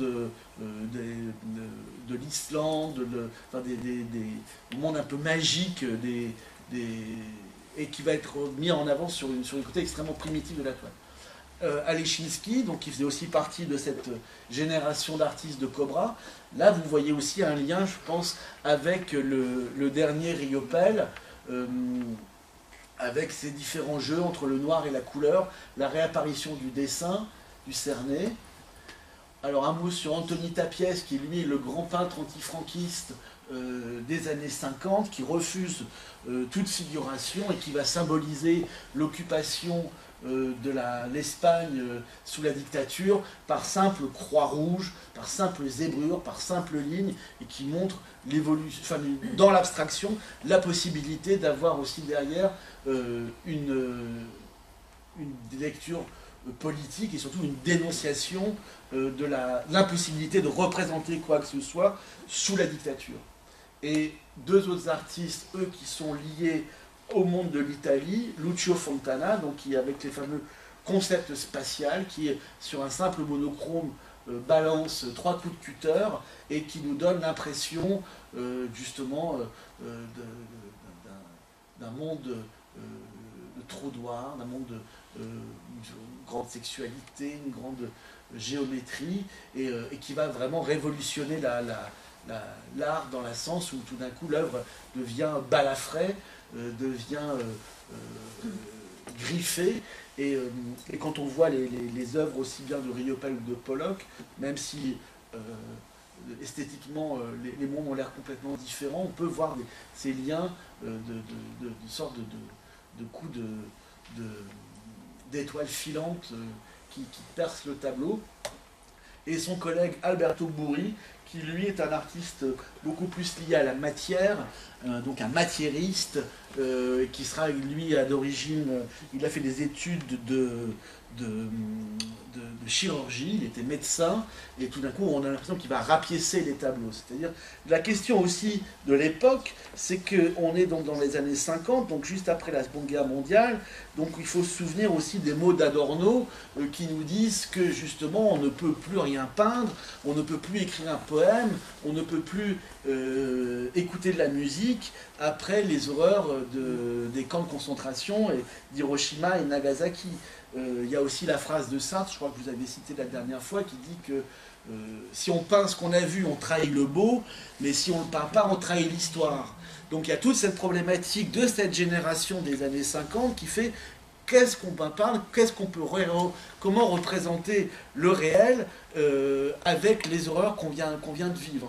de l'Islande, au monde un peu magique, et qui va être mis en avant sur le côté extrêmement primitif de la toile. Alechinsky, donc qui faisait aussi partie de cette génération d'artistes de Cobra. Là, vous voyez aussi un lien, je pense, avec le dernier Riopelle, avec ces différents jeux entre le noir et la couleur, la réapparition du dessin, du cerné. Alors un mot sur Anthony Tapies, qui lui est le grand peintre antifranquiste des années 50, qui refuse toute figuration et qui va symboliser l'occupation de l'Espagne sous la dictature par simple croix rouge, par simple zébrure, par simple ligne, et qui montre l'évolution, enfin, dans l'abstraction, la possibilité d'avoir aussi derrière une lecture politique et surtout une dénonciation de l'impossibilité de représenter quoi que ce soit sous la dictature. Et deux autres artistes, eux, qui sont liés au monde de l'Italie, Lucio Fontana, donc qui avec les fameux concepts spatial, qui est sur un simple monochrome balance 3 coups de cutter et qui nous donne l'impression justement d'un monde de trottoir, d'un monde une grande sexualité, une grande géométrie, et qui va vraiment révolutionner l'art dans le sens où tout d'un coup l'œuvre devient balafrée, devient griffée, et quand on voit les œuvres aussi bien de Riopelle ou de Pollock, même si esthétiquement les mondes ont l'air complètement différents, on peut voir ces liens de sorte de coups d'étoiles filantes qui percent le tableau. Et son collègue Alberto Burri, qui lui est un artiste beaucoup plus lié à la matière, donc un matiériste, qui sera lui d'origine, il a fait des études de chirurgie, il était médecin, et tout d'un coup on a l'impression qu'il va rapiécer les tableaux. C'est-à-dire, la question aussi de l'époque, c'est qu'on est donc dans les années 50, donc juste après la Seconde Guerre mondiale, donc il faut se souvenir aussi des mots d'Adorno qui nous disent que justement on ne peut plus rien peindre, on ne peut plus écrire un poème, on ne peut plus écouter de la musique après les horreurs des camps de concentration d'Hiroshima et Nagasaki. Il y a aussi la phrase de Sartre, je crois que vous avez cité la dernière fois, qui dit que si on peint ce qu'on a vu, on trahit le beau, mais si on ne le peint pas, on trahit l'histoire. Donc il y a toute cette problématique de cette génération des années 50 qui fait qu'est-ce qu'on peut peindre, comment représenter le réel avec les horreurs qu'on vient de vivre.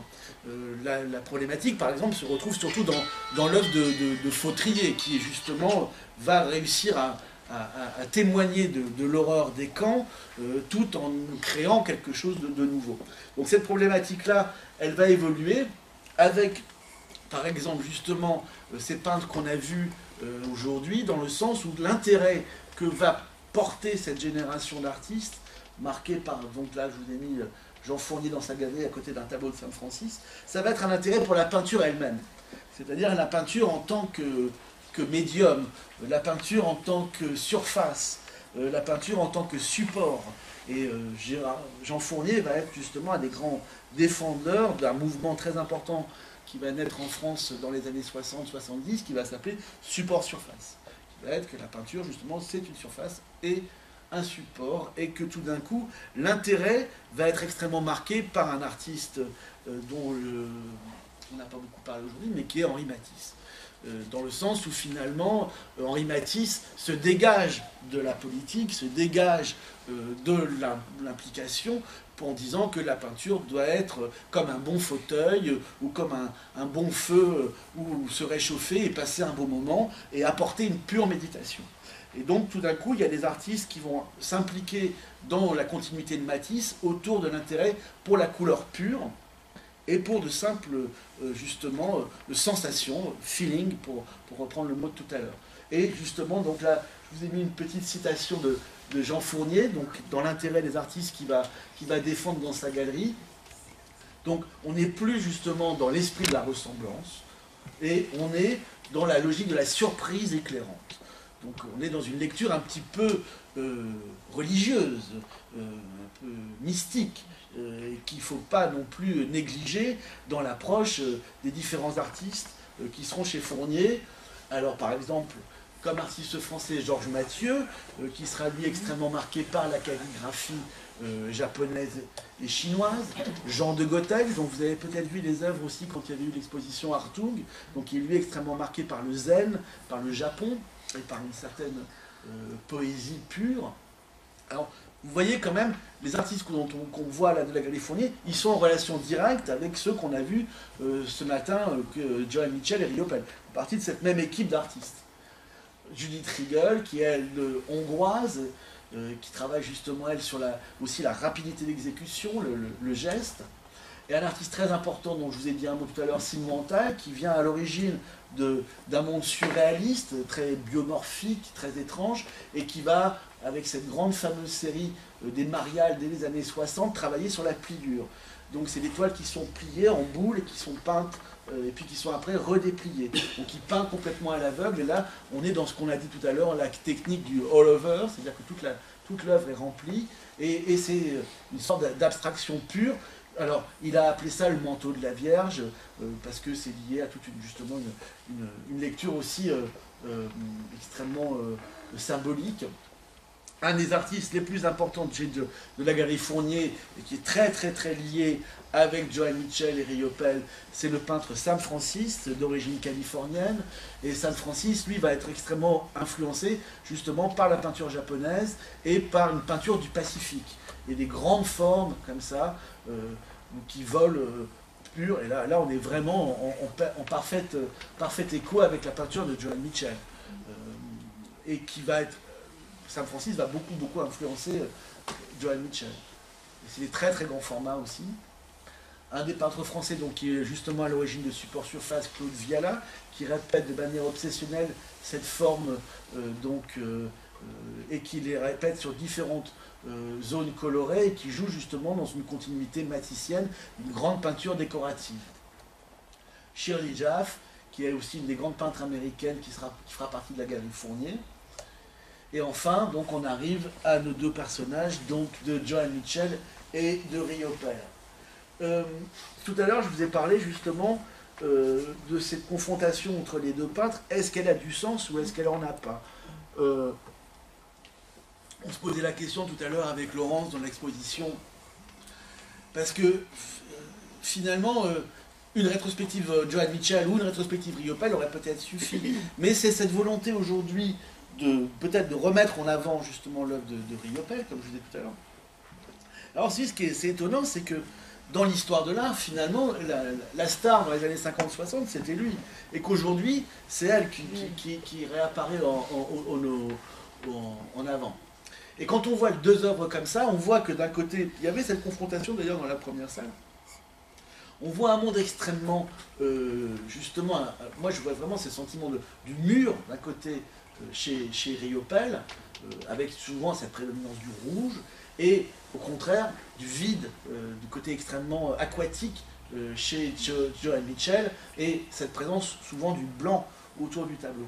La problématique, par exemple, se retrouve surtout dans l'œuvre de Fautrier, qui justement va réussir à témoigner de l'horreur des camps, tout en créant quelque chose de nouveau. Donc cette problématique-là, elle va évoluer avec, par exemple, justement, ces peintres qu'on a vus aujourd'hui, dans le sens où l'intérêt que va porter cette génération d'artistes, marquée par, donc là je vous ai mis Jean Fournier dans sa galerie à côté d'un tableau de Saint Francis, ça va être un intérêt pour la peinture elle-même. C'est-à-dire la peinture en tant que médium, la peinture en tant que surface, la peinture en tant que support. Et Jean Fournier va être justement un des grands défendeurs d'un mouvement très important qui va naître en France dans les années 60-70, qui va s'appeler support-surface. Qui va être que la peinture, justement, c'est une surface et un support, et que tout d'un coup, l'intérêt va être extrêmement marqué par un artiste dont on n'a pas beaucoup parlé aujourd'hui, mais qui est Henri Matisse. Dans le sens où finalement, Henri Matisse se dégage de la politique, se dégage de l'implication, en disant que la peinture doit être comme un bon fauteuil ou comme un bon feu où se réchauffer et passer un beau moment et apporter une pure méditation. Et donc tout d'un coup, il y a des artistes qui vont s'impliquer dans la continuité de Matisse autour de l'intérêt pour la couleur pure et pour de simples, justement, sensations, feeling, pour reprendre le mot de tout à l'heure. Et justement, donc là, je vous ai mis une petite citation de Jean Fournier, donc dans l'intérêt des artistes qu'il va défendre dans sa galerie. Donc on n'est plus justement dans l'esprit de la ressemblance, et on est dans la logique de la surprise éclairante. Donc on est dans une lecture un petit peu religieuse, un peu mystique, qu'il ne faut pas non plus négliger dans l'approche des différents artistes qui seront chez Fournier. Alors par exemple, comme artiste français, Georges Mathieu, qui sera lui extrêmement marqué par la calligraphie japonaise et chinoise. Jean de Gothex, dont vous avez peut-être vu les œuvres aussi quand il y avait eu l'exposition Hartung, donc qui est lui extrêmement marqué par le zen, par le Japon, et par une certaine poésie pure. Alors, vous voyez quand même, les artistes qu'on voit là de la Galerie Fournier, ils sont en relation directe avec ceux qu'on a vus ce matin, que Joan Mitchell et Riopel, partie de cette même équipe d'artistes. Judith Riegel, qui est elle hongroise, qui travaille justement elle sur aussi la rapidité d'exécution, le geste, et un artiste très important dont je vous ai dit un mot tout à l'heure, Simon Antal, qui vient à l'origine d'un monde surréaliste, très biomorphique, très étrange, et qui va, avec cette grande fameuse série des Mariales dès les années 60, travailler sur la pliure. Donc c'est des toiles qui sont pliées en boule et qui sont peintes et puis qui sont après redépliées. Donc il peint complètement à l'aveugle, et là on est dans ce qu'on a dit tout à l'heure, la technique du all-over, c'est-à-dire que toute l'œuvre est remplie, et c'est une sorte d'abstraction pure. Alors il a appelé ça le manteau de la Vierge, parce que c'est lié à toute justement une lecture aussi extrêmement symbolique. Un des artistes les plus importants de la Galerie Fournier, et qui est très très très lié avec Joan Mitchell et Riopel, c'est le peintre Sam Francis, d'origine californienne. Et Sam Francis, lui, va être extrêmement influencé justement par la peinture japonaise et par une peinture du Pacifique. Et des grandes formes comme ça, qui volent pures. Et là on est vraiment en parfait écho avec la peinture de Joan Mitchell. Et qui va être... Sam Francis va beaucoup influencer Joan Mitchell. C'est des très très grands formats aussi. Un des peintres français donc, qui est justement à l'origine de Support Surface, Claude Viala, qui répète de manière obsessionnelle cette forme et qui les répète sur différentes zones colorées, et qui joue justement dans une continuité maticienne, une grande peinture décorative. Shirley Jaff, qui est aussi une des grandes peintres américaines qui fera partie de la Galerie Fournier. Et enfin, donc, on arrive à nos deux personnages, donc de Joan Mitchell et de Riopel. Tout à l'heure, je vous ai parlé justement de cette confrontation entre les deux peintres. Est-ce qu'elle a du sens ou est-ce qu'elle n'en a pas? On se posait la question tout à l'heure avec Laurence dans l'exposition, parce que finalement, une rétrospective Joan Mitchell ou une rétrospective Riopelle aurait peut-être suffi. Mais c'est cette volonté aujourd'hui peut-être de remettre en avant justement l'œuvre de Riopelle, comme je vous disais tout à l'heure. Alors aussi, ce qui est assez étonnant, c'est que dans l'histoire de l'art, finalement, la star dans les années 50-60, c'était lui. Et qu'aujourd'hui, c'est elle qui réapparaît en avant. Et quand on voit deux œuvres comme ça, on voit que d'un côté, il y avait cette confrontation d'ailleurs dans la première salle. On voit un monde extrêmement, justement, moi je vois vraiment ces sentiments du mur d'un côté chez Riopelle, avec souvent cette prédominance du rouge, et au contraire du vide, du côté extrêmement aquatique chez Joan Mitchell, et cette présence souvent du blanc autour du tableau.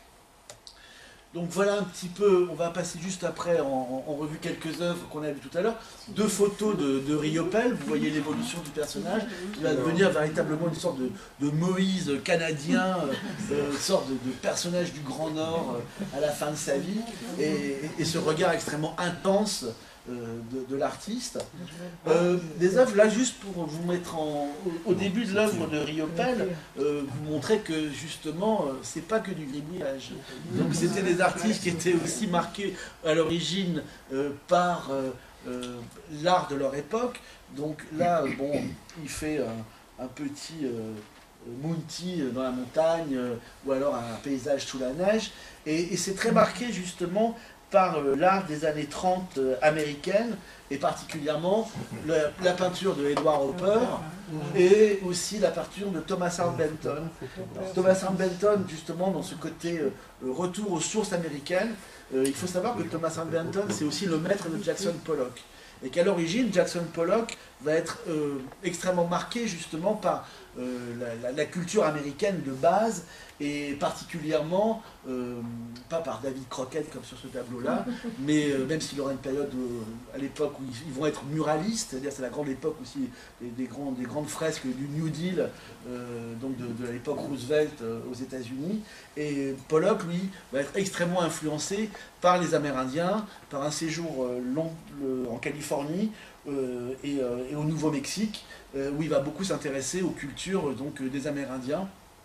Donc voilà un petit peu, on va passer juste après en revue quelques œuvres qu'on a vues tout à l'heure. Deux photos de Riopelle, vous voyez l'évolution du personnage, qui va devenir véritablement une sorte de Moïse canadien, une sorte de personnage du Grand Nord à la fin de sa vie, et ce regard extrêmement intense de l'artiste. Des œuvres, là juste pour vous mettre au début de l'œuvre de Riopelle, vous montrer que justement, c'est pas que du gribouillage. Donc c'était des artistes qui étaient aussi marqués à l'origine par l'art de leur époque. Donc là, bon, il fait un petit Mounty dans la montagne, ou alors un paysage sous la neige, et c'est très marqué justement par l'art des années 30 américaine, et particulièrement la peinture de Edward Hopper, et aussi la peinture de Thomas Hart Benton. Thomas Hart Benton, justement, dans ce côté retour aux sources américaines, il faut savoir que Thomas Hart Benton, c'est aussi le maître de Jackson Pollock. Et qu'à l'origine, Jackson Pollock va être extrêmement marqué justement par la culture américaine de base, et particulièrement, pas par David Crockett comme sur ce tableau-là, mais même s'il y aura une période à l'époque où ils vont être muralistes, c'est-à-dire c'est la grande époque aussi des grandes fresques du New Deal, donc de l'époque Roosevelt aux États-Unis. Et Pollock, lui, va être extrêmement influencé par les Amérindiens, par un séjour long en Californie et au Nouveau-Mexique, où il va beaucoup s'intéresser aux cultures donc, des Amérindiens.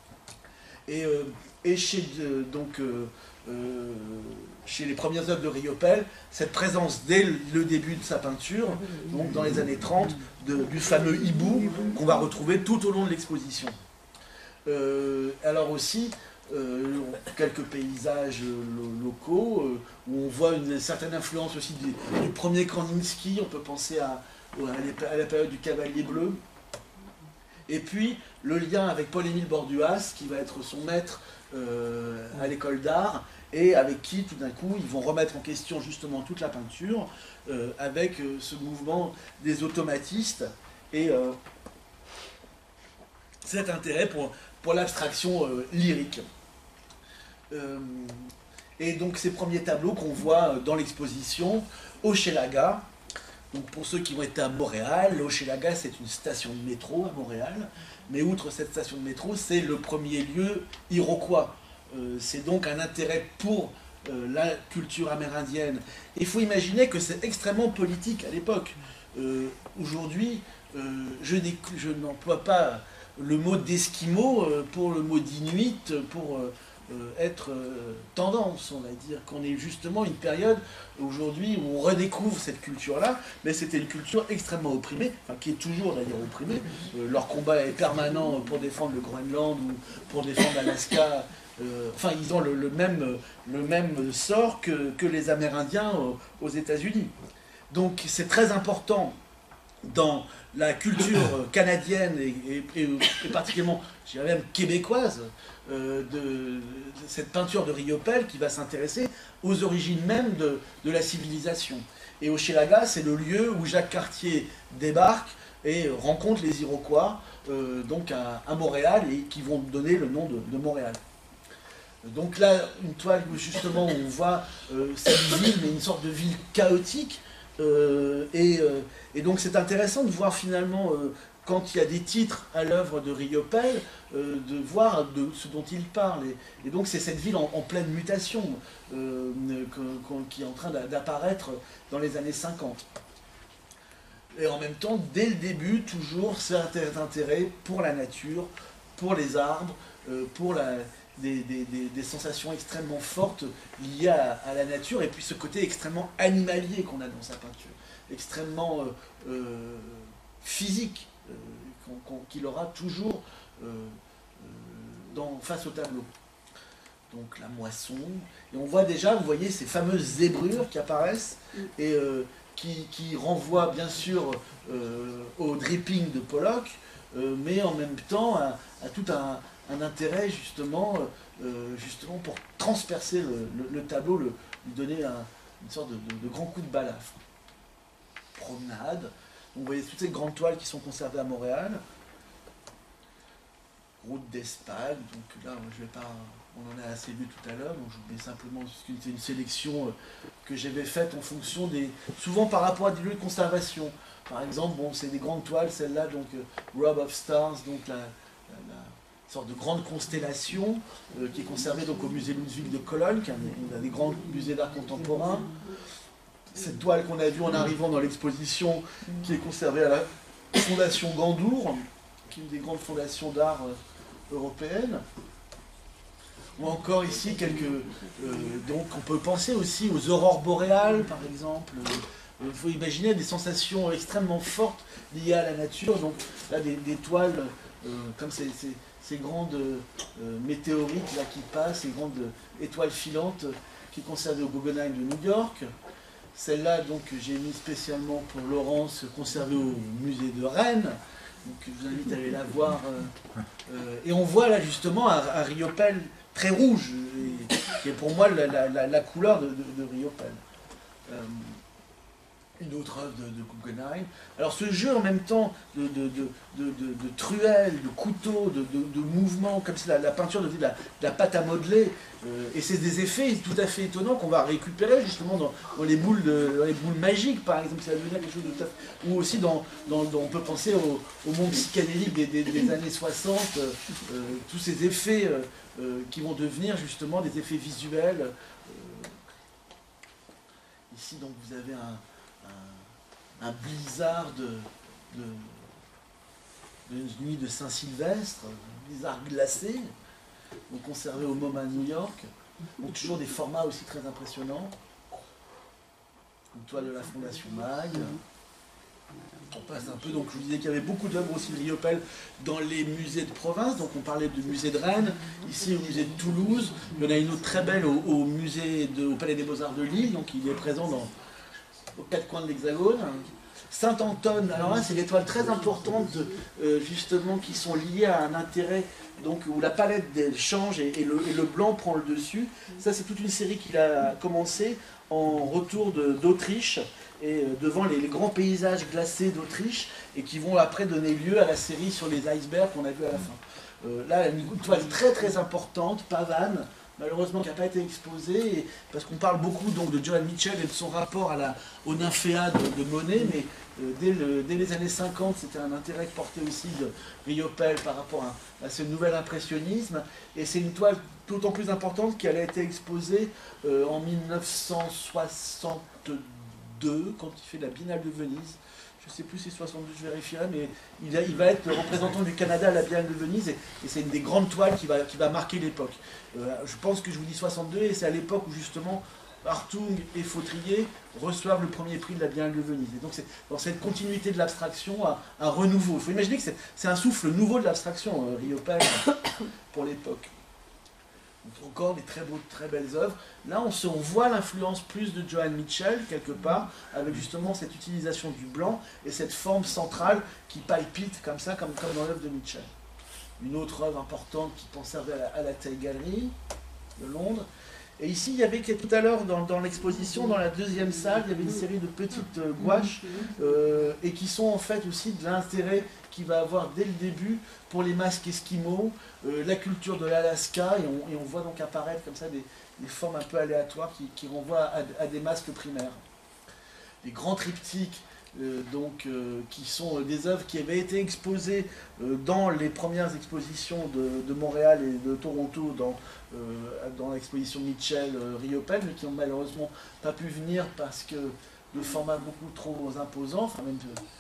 Et chez les premières œuvres de Riopelle, cette présence dès le début de sa peinture, donc dans les années 30, du fameux hibou qu'on va retrouver tout au long de l'exposition. Alors aussi, quelques paysages locaux, où on voit une certaine influence aussi du premier Kandinsky, on peut penser à la période du Cavalier Bleu. Et puis, le lien avec Paul-Émile Borduas, qui va être son maître à l'école d'art, et avec qui, tout d'un coup, ils vont remettre en question justement toute la peinture, avec ce mouvement des automatistes, et cet intérêt pour l'abstraction lyrique. Et donc, ces premiers tableaux qu'on voit dans l'exposition, Hochelaga. Donc pour ceux qui vont être à Montréal, Hochelaga, c'est une station de métro à Montréal. Mais outre cette station de métro, c'est le premier lieu iroquois. C'est donc un intérêt pour la culture amérindienne. Il faut imaginer que c'est extrêmement politique à l'époque. Aujourd'hui, je n'emploie pas le mot d'esquimau pour le mot d'inuit, pour être tendance, on va dire, qu'on est justement une période aujourd'hui où on redécouvre cette culture-là, mais c'était une culture extrêmement opprimée, enfin, qui est toujours d'ailleurs opprimée. Leur combat est permanent pour défendre le Groenland ou pour défendre l'Alaska. Enfin, ils ont le même sort que les Amérindiens aux États-Unis. Donc c'est très important dans la culture canadienne et particulièrement, je dirais même québécoise, de cette peinture de Riopelle qui va s'intéresser aux origines même de la civilisation. Et Hochelaga, c'est le lieu où Jacques Cartier débarque et rencontre les Iroquois donc à Montréal, et qui vont donner le nom de Montréal. Donc là, une toile où justement on voit cette ville, mais une sorte de ville chaotique, et donc c'est intéressant de voir finalement, quand il y a des titres à l'œuvre de Riopelle, de voir de ce dont il parle. Et donc c'est cette ville en pleine mutation qui est en train d'apparaître dans les années 50. Et en même temps, dès le début, toujours cet intérêt pour la nature, pour les arbres, pour des sensations extrêmement fortes liées à la nature, et puis ce côté extrêmement animalier qu'on a dans sa peinture, extrêmement physique, qu'il aura toujours face au tableau. Donc la moisson, et on voit déjà, vous voyez, ces fameuses zébrures qui apparaissent, et qui renvoient bien sûr au dripping de Pollock, mais en même temps à tout un intérêt justement pour transpercer le tableau, lui donner une sorte de grand coup de balafre. Promenade, donc, vous voyez toutes ces grandes toiles qui sont conservées à Montréal. Route d'Espagne, donc là je vais pas, on en a assez vu tout à l'heure, donc je vous mets simplement une sélection que j'avais faite en fonction souvent par rapport à des lieux de conservation. Par exemple, bon, c'est des grandes toiles, celle-là, donc Robe of Stars, donc la sorte de grande constellation qui est conservée donc au musée Ludwig de Cologne, qui est un des grands musées d'art contemporain. Cette toile qu'on a vue en arrivant dans l'exposition, qui est conservée à la Fondation Gandour, qui est une des grandes fondations d'art européennes. Ou encore ici donc on peut penser aussi aux aurores boréales par exemple. Il faut imaginer des sensations extrêmement fortes liées à la nature. Donc là des toiles comme ces grandes météorites là qui passent, ces grandes étoiles filantes qui sont conservées au Guggenheim de New York. Celle-là donc que j'ai mis spécialement pour Laurence, conservée au musée de Rennes. Donc je vous invite à aller la voir. Et on voit là justement un Riopelle très rouge, qui est pour moi la couleur de Riopelle. Une autre œuvre de Guggenheim. Alors ce jeu en même temps de truelles, de couteaux, de mouvements, comme si la peinture devenait de la pâte à modeler, et c'est des effets tout à fait étonnants qu'on va récupérer justement dans les boules magiques par exemple, ça va devenir quelque chose de tout à fait... Ou aussi on peut penser au monde psychédélique des années 60, tous ces effets qui vont devenir justement des effets visuels. Ici donc vous avez un blizzard de nuit de Saint-Sylvestre, un blizzard glacé, donc conservé au MoMA à New York. Donc toujours des formats aussi très impressionnants. Une toile de la Fondation Mag. On passe un peu, donc je vous disais qu'il y avait beaucoup d'œuvres aussi de Riopelle dans les musées de province. Donc on parlait du musée de Rennes, ici au musée de Toulouse. Il y en a une autre très belle au Palais des Beaux-Arts de Lille, donc il est présent aux quatre coins de l'Hexagone. Saint-Anton, alors là c'est des toiles très importantes justement qui sont liées à un intérêt donc, où la palette change et le blanc prend le dessus. Ça c'est toute une série qu'il a commencé en retour d'Autriche et devant les grands paysages glacés d'Autriche et qui vont après donner lieu à la série sur les icebergs qu'on a vu à la fin. Là une toile très très importante, Pavane, malheureusement qui n'a pas été exposé, parce qu'on parle beaucoup donc de Joan Mitchell et de son rapport au nymphéa de Monet, mais dès les années 50, c'était un intérêt porté aussi de Riopelle par rapport à ce nouvel impressionnisme, et c'est une toile d'autant plus importante qu'elle a été exposée en 1962, quand il fait la Biennale de Venise. Je ne sais plus si c'est 62, je vérifierai, mais il va être le représentant du Canada à la Biennale de Venise, et c'est une des grandes toiles qui va marquer l'époque. Je pense que je vous dis 62, et c'est à l'époque où justement Hartung et Fautrier reçoivent le premier prix de la Biennale de Venise. Et donc c'est dans cette continuité de l'abstraction, un renouveau. Il faut imaginer que c'est un souffle nouveau de l'abstraction, Riopelle, pour l'époque. Encore des très belles œuvres. Là, on voit l'influence plus de Joan Mitchell, quelque part, avec justement cette utilisation du blanc et cette forme centrale qui palpite comme ça, comme dans l'œuvre de Mitchell. Une autre œuvre importante qui conservée à la Tate Gallery de Londres. Et ici, il y avait tout à l'heure dans l'exposition, dans la deuxième salle, il y avait une série de petites gouaches et qui sont en fait aussi de l'intérêt qu'il va avoir dès le début pour les masques esquimaux, la culture de l'Alaska, et on voit donc apparaître comme ça des formes un peu aléatoires qui renvoient à des masques primaires. Les grands triptyques, qui sont des œuvres qui avaient été exposées dans les premières expositions de Montréal et de Toronto dans l'exposition Mitchell-Riopelle, mais qui n'ont malheureusement pas pu venir parce que le format beaucoup trop imposant, enfin même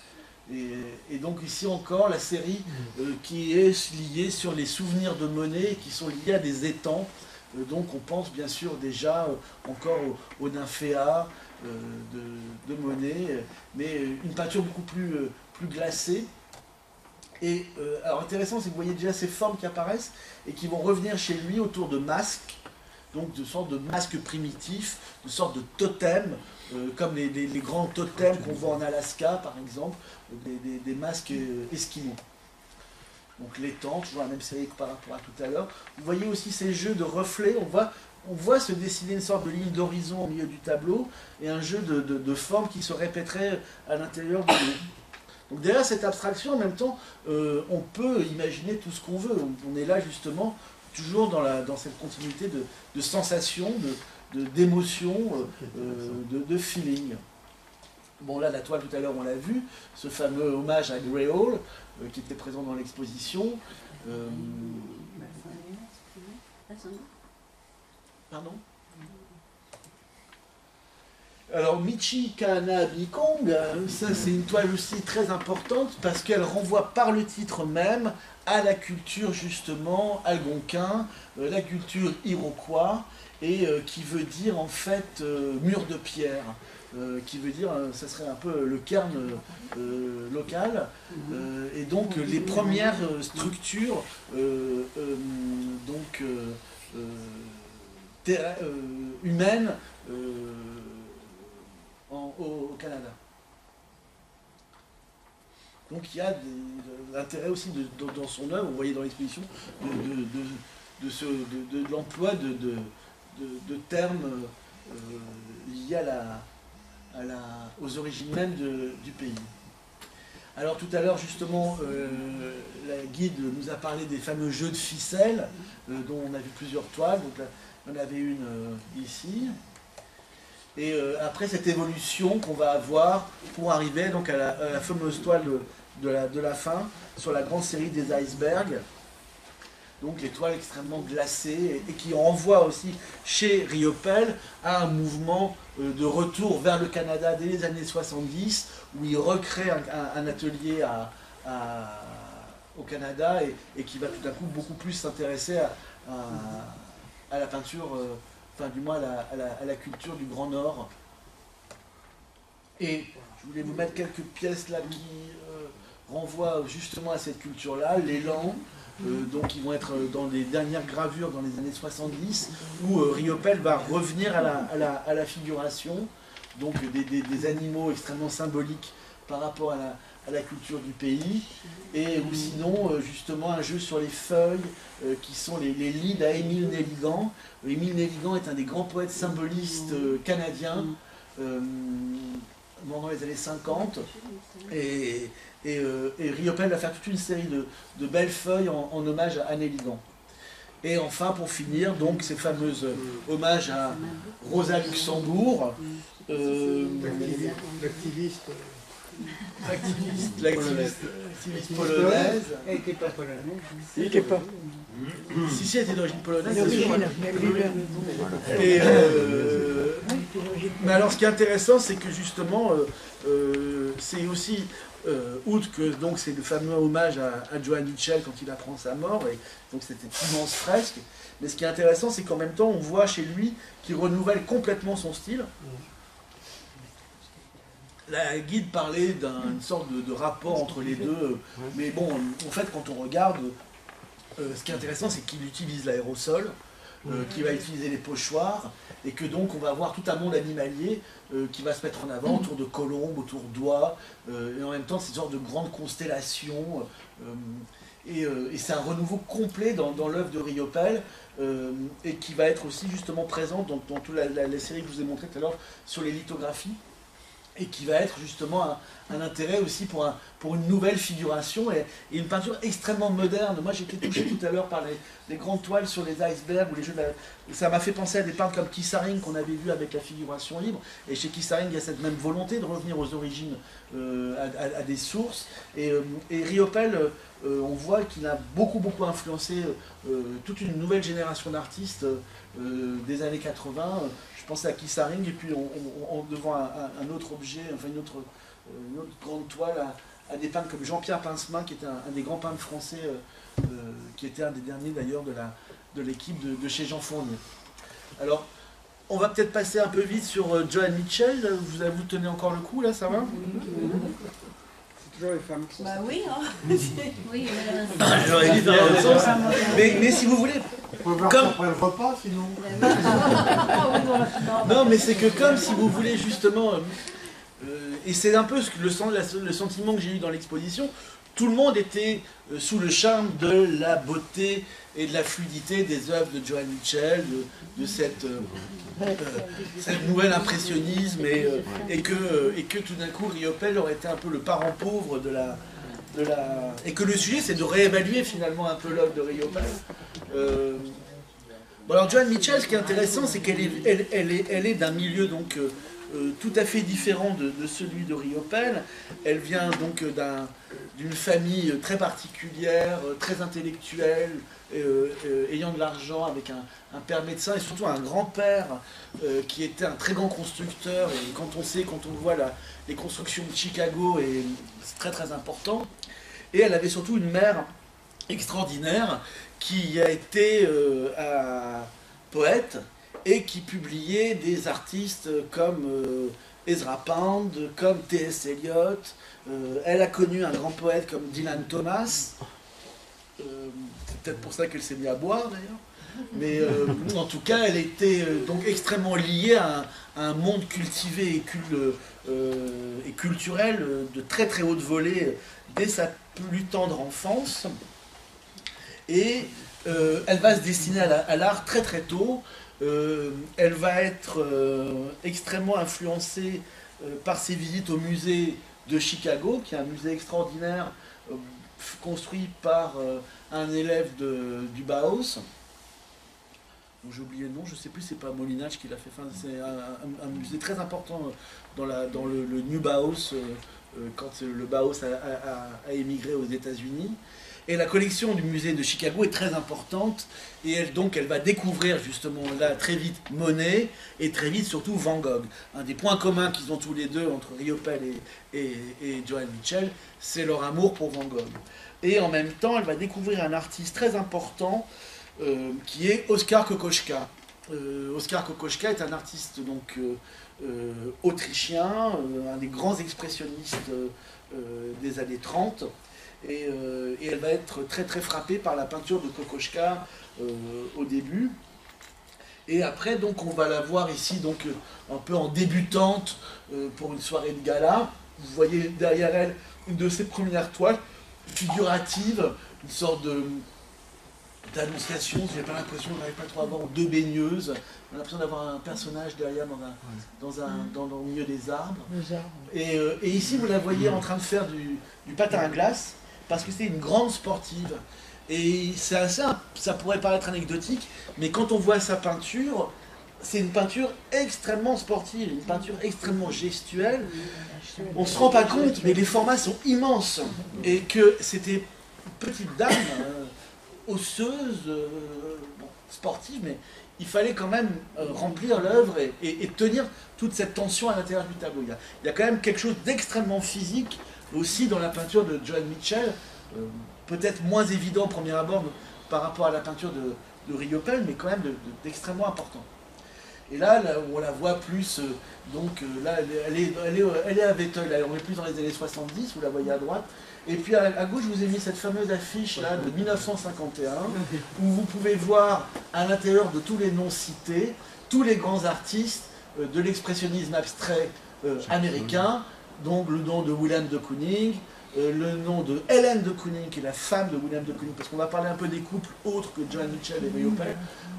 Et donc ici encore, la série qui est liée sur les souvenirs de Monet, qui sont liés à des étangs. Donc on pense bien sûr déjà encore au nymphéa de Monet, mais une peinture beaucoup plus glacée. Et alors intéressant, c'est que vous voyez déjà ces formes qui apparaissent et qui vont revenir chez lui autour de masques, donc de sortes de masques primitifs, de sortes de totems, comme les grands totems qu'on voit en Alaska par exemple, des masques esquimaux. Donc l'étang, toujours la même série que par rapport à tout à l'heure. Vous voyez aussi ces jeux de reflets, on voit se dessiner une sorte de ligne d'horizon au milieu du tableau, et un jeu de formes qui se répéterait à l'intérieur de l'eau. Donc derrière cette abstraction, en même temps, on peut imaginer tout ce qu'on veut. On est là justement, toujours dans cette continuité de sensations, d'émotions, de feeling. Bon là, la toile tout à l'heure, on l'a vu, ce fameux hommage à Gray Hall, qui était présent dans l'exposition. Pardon ? Alors Michi Kahana Bikong, ça c'est une toile aussi très importante parce qu'elle renvoie par le titre même à la culture justement algonquin, la culture iroquois, et qui veut dire en fait mur de pierre, qui veut dire, ça serait un peu le cairn local, et donc les premières structures humaines au Canada. Donc il y a l'intérêt aussi dans son œuvre, vous voyez dans l'exposition, de l'emploi de termes liés aux origines mêmes du pays. Alors tout à l'heure justement, la guide nous a parlé des fameux jeux de ficelles, dont on a vu plusieurs toiles, donc là, on avait une ici. Et après cette évolution qu'on va avoir pour arriver donc à la fameuse toile de la fin, sur la grande série des icebergs, donc les toiles extrêmement glacées, et qui renvoient aussi chez Riopelle à un mouvement de retour vers le Canada dès les années 70, où il recrée un atelier au Canada, et qui va tout d'un coup beaucoup plus s'intéresser à la peinture, enfin du moins à la culture du Grand Nord. Et je voulais vous mettre quelques pièces là qui renvoient justement à cette culture-là, l'élan, donc ils vont être dans les dernières gravures dans les années 70, où Riopelle va revenir à la figuration, donc des animaux extrêmement symboliques par rapport à la culture du pays, et ou sinon justement un jeu sur les feuilles qui sont les lieds à Émile Nelligan. Émile Nelligan est un des grands poètes symbolistes canadiens dans les années 50, et Riopelle va faire toute une série de belles feuilles en hommage à Nelligan. Et enfin, pour finir, donc ces fameuses hommages à Rosa Luxembourg, l'activiste polonaise. Elle n'était pas polonaise. Il n'était pas. Si, elle était d'origine polonaise. Mais alors, ce qui est intéressant, c'est que justement, c'est aussi, outre que donc c'est le fameux hommage à Johann Mitchell quand il apprend sa mort, et donc c'était une immense fresque. Mais ce qui est intéressant, c'est qu'en même temps, on voit chez lui qu'il renouvelle complètement son style. La guide parlait d'une sorte de rapport entre les deux, mais bon, en fait, quand on regarde, ce qui est intéressant, c'est qu'il utilise l'aérosol, qu'il va utiliser les pochoirs, et que donc on va avoir tout un monde animalier qui va se mettre en avant autour de colombes, autour d'oies, et en même temps, c'est une sorte de grande constellation, et c'est un renouveau complet dans l'œuvre de Riopelle, et qui va être aussi justement présent dans toute la série que je vous ai montrée tout à l'heure sur les lithographies, et qui va être justement un intérêt aussi pour une nouvelle figuration et une peinture extrêmement moderne. Moi j'étais touché tout à l'heure par les grandes toiles sur les icebergs ou les jeux ça m'a fait penser à des peintres comme Kissaring qu'on avait vu avec la figuration libre, et chez Kissaring il y a cette même volonté de revenir aux origines, à des sources, et Riopelle, on voit qu'il a beaucoup influencé toute une nouvelle génération d'artistes des années 80. Je pensais à Kissaring, et puis devant un autre objet, enfin une autre grande toile à des peintres comme Jean-Pierre Pincemin, qui était un des grands peintres français, qui était un des derniers d'ailleurs de l'équipe de chez Jean Fournier. Alors, on va peut-être passer un peu vite sur Joan Mitchell. Vous tenez encore le coup, là, ça va? C'est toujours les femmes qui sont... Bah oui, hein. Oui, j'aurais dit dans l'autre sens. Mais si vous voulez... On peut voir ça après le repas, sinon. Non, mais c'est que comme, si vous voulez, justement... et c'est un peu le sentiment que j'ai eu dans l'exposition, tout le monde était sous le charme de la beauté et de la fluidité des œuvres de Joan Mitchell, de cette nouvel impressionnisme, et que tout d'un coup Riopelle aurait été un peu le parent pauvre et que le sujet c'est de réévaluer finalement un peu l'œuvre de Riopelle. Bon, alors Joan Mitchell, ce qui est intéressant, c'est qu'elle est d'un milieu donc tout à fait différent de celui de Riopelle. Elle vient donc d'une famille très particulière, très intellectuelle, ayant de l'argent, avec un père médecin et surtout un grand-père qui était un très grand constructeur. Et quand on voit les constructions de Chicago, c'est très très important. Et elle avait surtout une mère extraordinaire qui a été poète et qui publiait des artistes comme Ezra Pound, comme T.S. Eliot. Elle a connu un grand poète comme Dylan Thomas. C'est peut-être pour ça qu'elle s'est mise à boire d'ailleurs. Mais en tout cas, elle était donc extrêmement liée à un monde cultivé et culturel de très très haute volée dès sa plus tendre enfance. Et elle va se destiner à l'art très très tôt. Elle va être extrêmement influencée par ses visites au musée de Chicago, qui est un musée extraordinaire construit par un élève du Bauhaus. J'ai oublié le nom, je ne sais plus, c'est pas Molinach qui l'a fait. Enfin, c'est un musée très important dans le New Bauhaus, quand le Bauhaus a émigré aux États-Unis. Et la collection du musée de Chicago est très importante, et elle va découvrir justement là très vite Monet, et très vite surtout Van Gogh. Un des points communs qu'ils ont tous les deux entre Riopelle et Joan Mitchell, c'est leur amour pour Van Gogh. Et en même temps, elle va découvrir un artiste très important qui est Oskar Kokoschka. Oskar Kokoschka est un artiste donc autrichien, un des grands expressionnistes des années 30. Et elle va être très très frappée par la peinture de Kokoschka au début. Et après, donc, on va la voir ici donc, un peu en débutante pour une soirée de gala. Vous voyez derrière elle une de ses premières toiles figuratives, une sorte d'annonciation. J'ai pas l'impression, on n'arrive pas trop à voir, deux baigneuses. On a l'impression d'avoir un personnage derrière dans le milieu des arbres. Et ici, vous la voyez en train de faire du patin à glace, parce que c'est une grande sportive. Et ça pourrait paraître anecdotique, mais quand on voit sa peinture, c'est une peinture extrêmement sportive, une peinture extrêmement gestuelle. On ne se rend pas compte, mais les formats sont immenses. Et que c'était une petite dame, osseuse, sportive, mais il fallait quand même remplir l'œuvre et tenir toute cette tension à l'intérieur du tableau. Il y a quand même quelque chose d'extrêmement physique aussi dans la peinture de Joan Mitchell, peut-être moins évident au premier abord par rapport à la peinture de Riopelle, mais quand même d'extrêmement important. Et là, on la voit plus, là, elle est à Vettel, on est plus dans les années 70, vous la voyez à droite. Et puis à gauche, je vous ai mis cette fameuse affiche là de 1951, où vous pouvez voir à l'intérieur de tous les noms cités, tous les grands artistes de l'expressionnisme abstrait américain, donc le nom de Wilhelm de Kooning, le nom de Hélène de Kooning, qui est la femme de Wilhelm de Kooning, parce qu'on va parler un peu des couples autres que Joan Mitchell et Riopelle,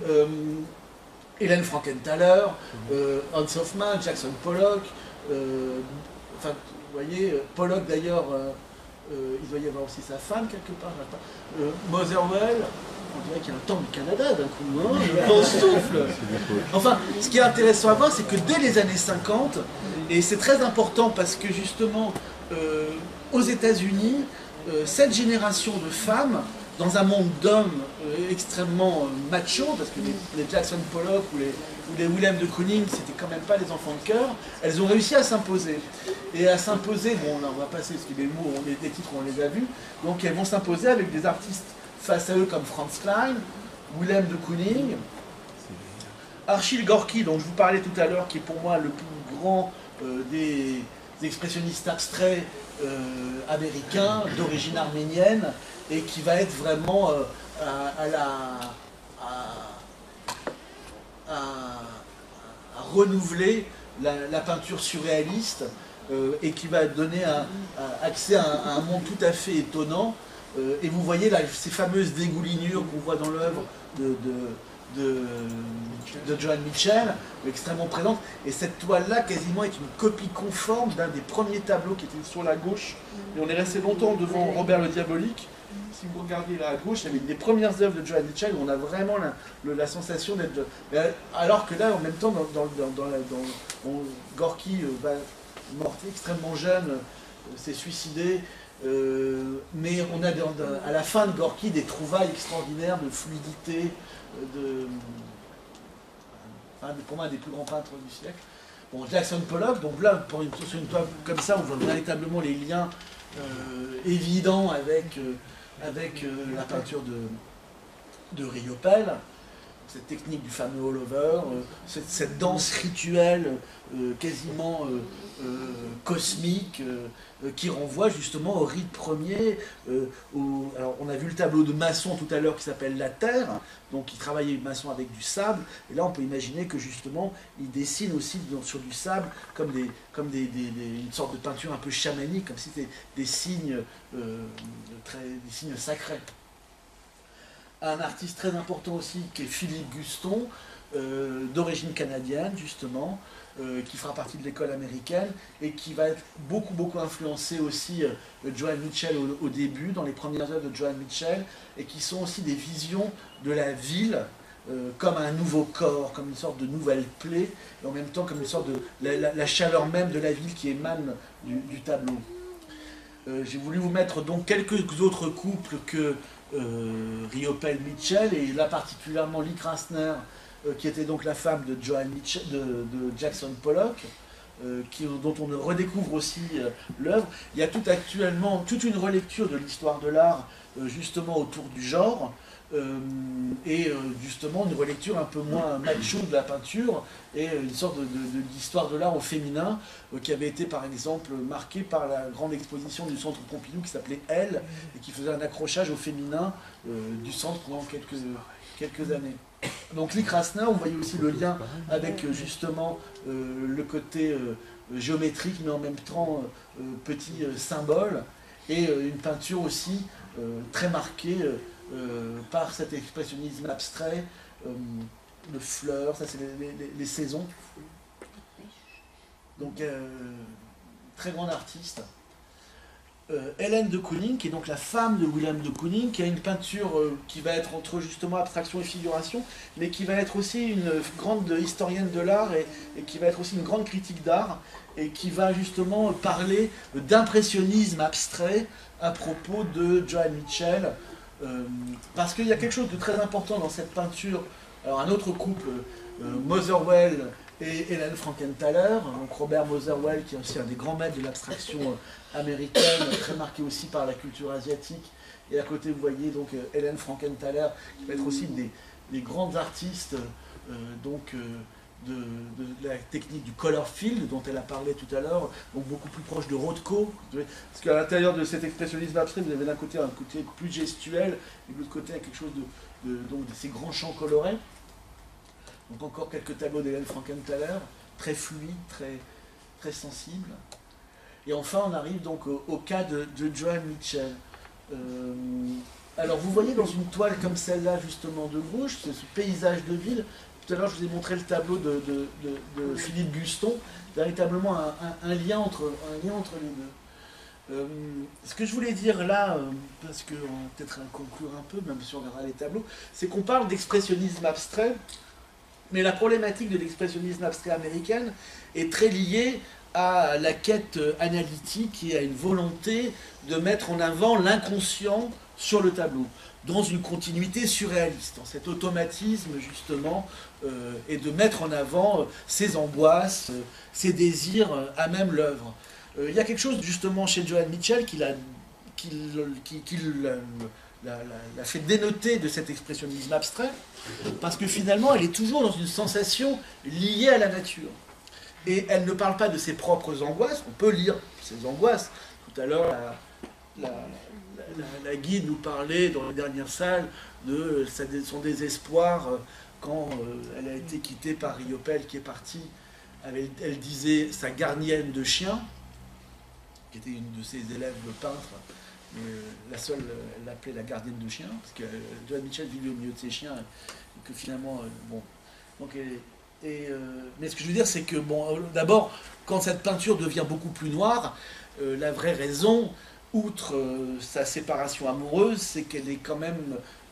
Hélène Frankenthaler, Hans Hofmann, Jackson Pollock, enfin, vous voyez, Pollock d'ailleurs, il doit y avoir aussi sa femme quelque part, Motherwell, on dirait qu'il y a un temps du Canada d'un coup, hein, le vent souffle. Enfin, ce qui est intéressant à voir, c'est que dès les années 50, et c'est très important parce que justement, aux États-Unis, cette génération de femmes, dans un monde d'hommes extrêmement macho, parce que les Jackson Pollock ou les Wilhelm de Kooning, c'était quand même pas les enfants de cœur, elles ont réussi à s'imposer. et à s'imposer, bon là on va passer, parce que les mots, les titres on les a vus, donc elles vont s'imposer avec des artistes face à eux comme Franz Klein, Willem de Kooning, Achille Gorky, dont je vous parlais tout à l'heure, qui est pour moi le plus grand des expressionnistes abstraits américains, d'origine arménienne, et qui va être vraiment à renouveler la peinture surréaliste et qui va donner accès à un monde tout à fait étonnant. Et vous voyez là ces fameuses dégoulinures qu'on voit dans l'œuvre de Joan Mitchell, extrêmement présente. Et cette toile-là, quasiment, est une copie conforme d'un des premiers tableaux qui était sur la gauche. Et on est resté longtemps devant Robert le Diabolique. Si vous regardez là à gauche, il y avait une des premières œuvres de Joan Mitchell où on a vraiment la sensation d'être... Alors que là, en même temps, Gorky va mort extrêmement jeune, s'est suicidé. Mais on a à la fin de Gorky des trouvailles extraordinaires de fluidité, pour moi un des plus grands peintres du siècle. Bon, Jackson Pollock, donc là sur une toile comme ça on voit véritablement les liens évidents avec la peinture de Riopelle, cette technique du fameux all-over, cette danse rituelle quasiment cosmique qui renvoie justement au rite premier. Alors on a vu le tableau de Masson tout à l'heure qui s'appelle La Terre, donc il travaillait Masson avec du sable, et là on peut imaginer que justement il dessine aussi sur du sable comme une sorte de peinture un peu chamanique, comme si c'était des signes, des signes sacrés. Un artiste très important aussi qui est Philippe Guston, d'origine canadienne justement, qui fera partie de l'école américaine et qui va être beaucoup influencé aussi Joan Mitchell au début, dans les premières œuvres de Joan Mitchell, et qui sont aussi des visions de la ville comme un nouveau corps, comme une sorte de nouvelle plaie, et en même temps comme une sorte de la chaleur même de la ville qui émane du tableau. J'ai voulu vous mettre donc quelques autres couples que Riopelle Mitchell, et là particulièrement Lee Krasner, qui était donc la femme de Jackson Pollock, dont on redécouvre aussi l'œuvre. Il y a actuellement toute une relecture de l'histoire de l'art justement autour du genre, et justement une relecture un peu moins macho de la peinture, et une sorte d'histoire de l'art au féminin, qui avait été par exemple marquée par la grande exposition du Centre Pompidou qui s'appelait Elle, et qui faisait un accrochage au féminin du centre pendant quelques années. Donc Lee Krasner, on voyait aussi le lien avec justement le côté géométrique, mais en même temps petit symbole, et une peinture aussi très marquée par cet expressionnisme abstrait, de fleurs, ça c'est les saisons. Donc très grande artiste. Hélène de Kooning, qui est donc la femme de Willem de Kooning, qui a une peinture qui va être entre justement abstraction et figuration, mais qui va être aussi une grande historienne de l'art et qui va être aussi une grande critique d'art, et qui va justement parler d'impressionnisme abstrait à propos de Joan Mitchell, parce qu'il y a quelque chose de très important dans cette peinture. Alors un autre couple, Motherwell et Hélène Frankenthaler, donc Robert Motherwell qui est aussi un des grands maîtres de l'abstraction américaine, très marqué aussi par la culture asiatique, et à côté vous voyez donc Hélène Frankenthaler qui va être aussi une des grandes artistes de la technique du color field dont elle a parlé tout à l'heure, donc beaucoup plus proche de Rothko, parce qu'à l'intérieur de cet expressionnisme abstrait vous avez d'un côté un côté plus gestuel et de l'autre côté quelque chose de ces grands champs colorés. Donc encore quelques tableaux d'Hélène Frankenthaler, très fluides, très sensibles. Et enfin on arrive donc au cas de Joan Mitchell. Alors vous voyez dans une toile comme celle-là justement de gauche, ce paysage de ville. Tout à l'heure je vous ai montré le tableau de Philippe Guston, véritablement un lien entre les deux. Ce que je voulais dire là, parce qu'on va peut-être conclure un peu, même si on regardera les tableaux, c'est qu'on parle d'expressionnisme abstrait, mais la problématique de l'expressionnisme abstrait américaine est très liée à la quête analytique et à une volonté de mettre en avant l'inconscient sur le tableau, dans une continuité surréaliste, dans cet automatisme justement, et de mettre en avant ses angoisses, ses désirs à même l'œuvre. Il y a quelque chose justement chez Joan Mitchell qui l'a fait dénoter de cet expressionnisme abstrait, parce que finalement elle est toujours dans une sensation liée à la nature. Et elle ne parle pas de ses propres angoisses, on peut lire ses angoisses. Tout à l'heure, la guide nous parlait dans la dernière salle de son désespoir quand elle a été quittée par Riopelle qui est partie. Elle disait sa gardienne de chien, qui était une de ses élèves peintres, la seule, elle l'appelait la gardienne de chien, parce que Joan Mitchell vivait au milieu de ses chiens, et que finalement, bon. Donc, mais ce que je veux dire, c'est que, bon, d'abord, quand cette peinture devient beaucoup plus noire, la vraie raison, outre sa séparation amoureuse, c'est qu'elle est quand même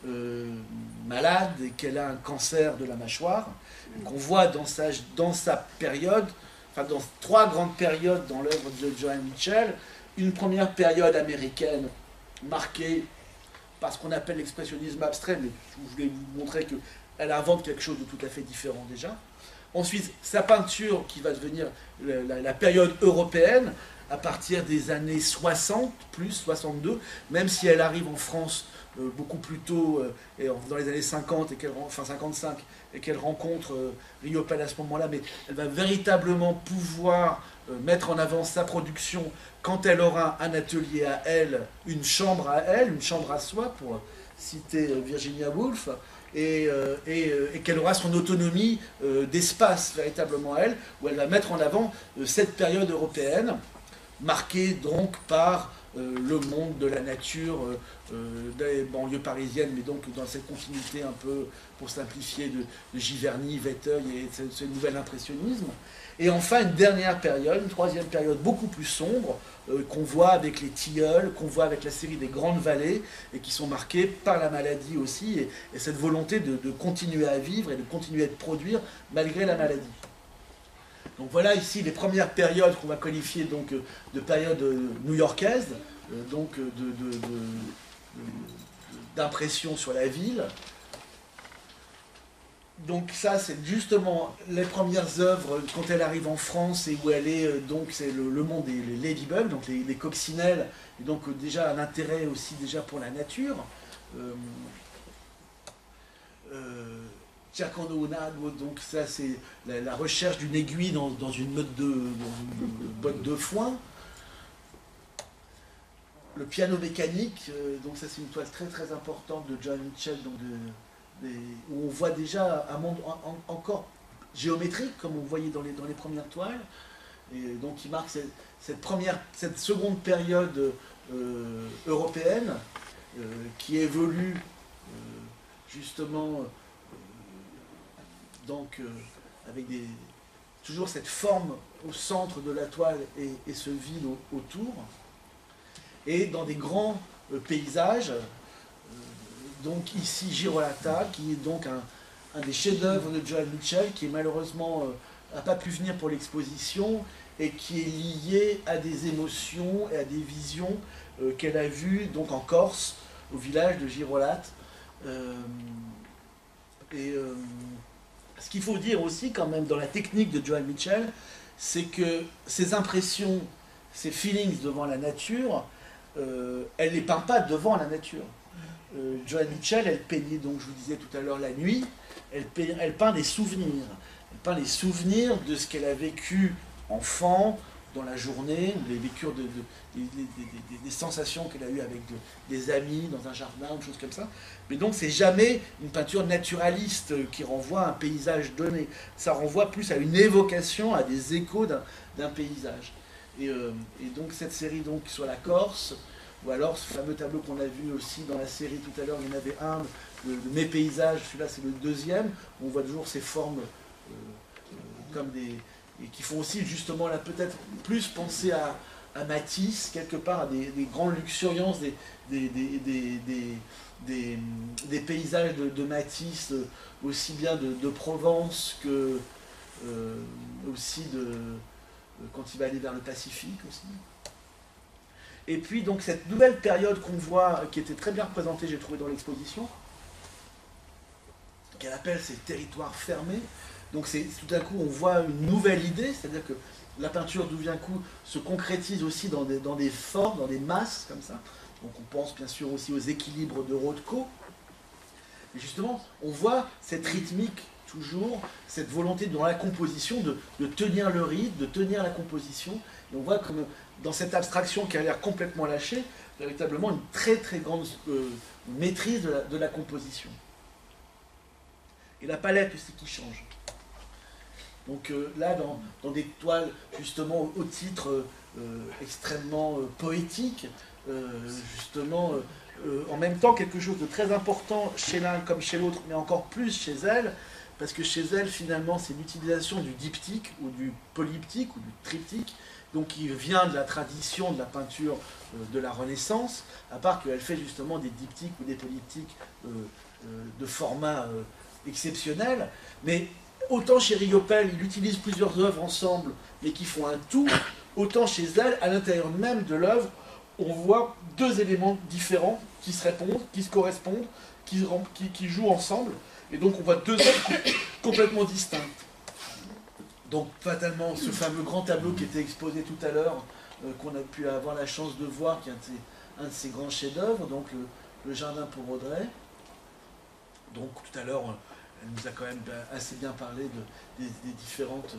malade et qu'elle a un cancer de la mâchoire, qu'on voit dans sa période, enfin dans 3 grandes périodes dans l'œuvre de Joan Mitchell. Une première période américaine marquée par ce qu'on appelle l'expressionnisme abstrait, mais je voulais vous montrer qu'elle invente quelque chose de tout à fait différent déjà. Ensuite, sa peinture qui va devenir la période européenne, à partir des années 60, plus 62, même si elle arrive en France beaucoup plus tôt, dans les années 50, enfin 55, et qu'elle rencontre Riopelle à ce moment-là, mais elle va véritablement pouvoir mettre en avant sa production quand elle aura un atelier à elle, une chambre à soi, pour citer Virginia Woolf, et qu'elle aura son autonomie d'espace véritablement à elle, où elle va mettre en avant cette période européenne, marquée donc par le monde de la nature des banlieues parisiennes, mais donc dans cette continuité un peu, pour simplifier, de Giverny, Véteuil et ce nouvel impressionnisme. Et enfin une dernière période, une troisième période beaucoup plus sombre, qu'on voit avec les Tilleuls, qu'on voit avec la série des Grandes Vallées, et qui sont marquées par la maladie aussi, et cette volonté de continuer à vivre et de continuer à produire malgré la maladie. Donc voilà ici les premières périodes qu'on va qualifier donc de périodes new-yorkaises, donc d'impression sur la ville. Donc ça c'est justement les premières œuvres quand elle arrive en France et où elle est, donc c'est le monde des ladybugs, donc les coccinelles, et donc déjà un intérêt aussi déjà pour la nature. Donc ça c'est la recherche d'une aiguille dans une botte de foin. Le piano mécanique, donc ça c'est une toile très très importante de Joan Mitchell, donc où on voit déjà un monde encore géométrique comme on voyait dans les premières toiles, et donc qui marque cette seconde période européenne qui évolue justement donc avec toujours cette forme au centre de la toile et ce vide autour, et dans des grands paysages, donc ici Girolata, qui est donc un des chefs-d'œuvre de Joan Mitchell, qui malheureusement n'a pas pu venir pour l'exposition, et qui est lié à des émotions et à des visions qu'elle a vues donc en Corse, au village de Girolate. Ce qu'il faut dire aussi quand même dans la technique de Joan Mitchell, c'est que ses impressions, ses feelings devant la nature, elle ne les peint pas devant la nature. Joan Mitchell, elle peignait donc, je vous disais tout à l'heure, la nuit, elle peint des souvenirs. Elle peint les souvenirs de ce qu'elle a vécu enfant, dans la journée, les vécures des sensations qu'elle a eues avec des amis, dans un jardin, des choses comme ça. Mais donc c'est jamais une peinture naturaliste qui renvoie à un paysage donné. Ça renvoie plus à une évocation, à des échos d'un paysage. Et donc cette série donc, sur la Corse, ou alors ce fameux tableau qu'on a vu aussi dans la série tout à l'heure, il y en avait un, Mes paysages, celui-là c'est le deuxième, où on voit toujours ces formes comme des... et qui font aussi justement là peut-être plus penser à Matisse, quelque part, à des grandes luxuriances, des paysages de Matisse, aussi bien de Provence que aussi quand il va aller vers le Pacifique aussi. Et puis donc cette nouvelle période qu'on voit, qui était très bien représentée, j'ai trouvé dans l'exposition, qu'elle appelle ces territoires fermés. Donc tout d'un coup on voit une nouvelle idée, c'est-à-dire que la peinture d'Ouviencourt se concrétise aussi dans des formes, dans des masses comme ça. Donc on pense bien sûr aussi aux équilibres de Rothko. Et justement, on voit cette rythmique toujours, cette volonté dans la composition de tenir le rythme, de tenir la composition. Et on voit comme dans cette abstraction qui a l'air complètement lâchée, véritablement une très très grande maîtrise de la composition. Et la palette aussi qui change. Donc là, dans des toiles justement au titre extrêmement poétique, justement en même temps quelque chose de très important chez l'un comme chez l'autre, mais encore plus chez elle, parce que chez elle finalement c'est l'utilisation du diptyque ou du polyptyque ou du triptyque, donc qui vient de la tradition de la peinture de la Renaissance, à part qu'elle fait justement des diptyques ou des polyptyques de format exceptionnel, mais autant chez Riopelle, il utilise plusieurs œuvres ensemble, mais qui font un tout, autant chez elle, à l'intérieur même de l'œuvre, on voit deux éléments différents qui se répondent, qui se correspondent, qui jouent ensemble, et donc on voit deux œuvres complètement distinctes. Donc fatalement, ce fameux grand tableau qui était exposé tout à l'heure, qu'on a pu avoir la chance de voir, qui est un de ses grands chefs-d'œuvre, donc le Jardin pour Audrey. Donc tout à l'heure, elle nous a quand même assez bien parlé des différentes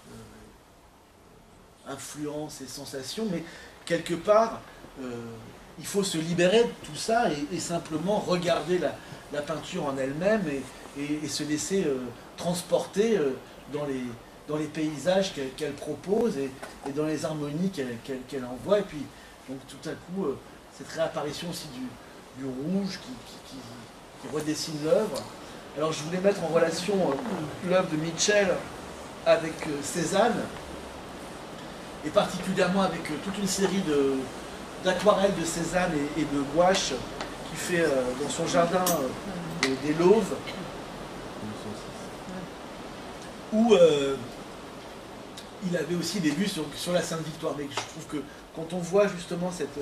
influences et sensations, mais quelque part, il faut se libérer de tout ça et simplement regarder la peinture en elle-même et se laisser transporter dans les paysages qu'elle propose et dans les harmonies qu'elle envoie. Et puis, donc, tout à coup, cette réapparition aussi du rouge qui redessine l'œuvre. Alors, je voulais mettre en relation l'œuvre de Mitchell avec Cézanne, et particulièrement avec toute une série d'aquarelles de Cézanne et de gouache qui fait dans son jardin des Lauves, où il avait aussi des vues sur la Sainte-Victoire. Mais je trouve que quand on voit justement cette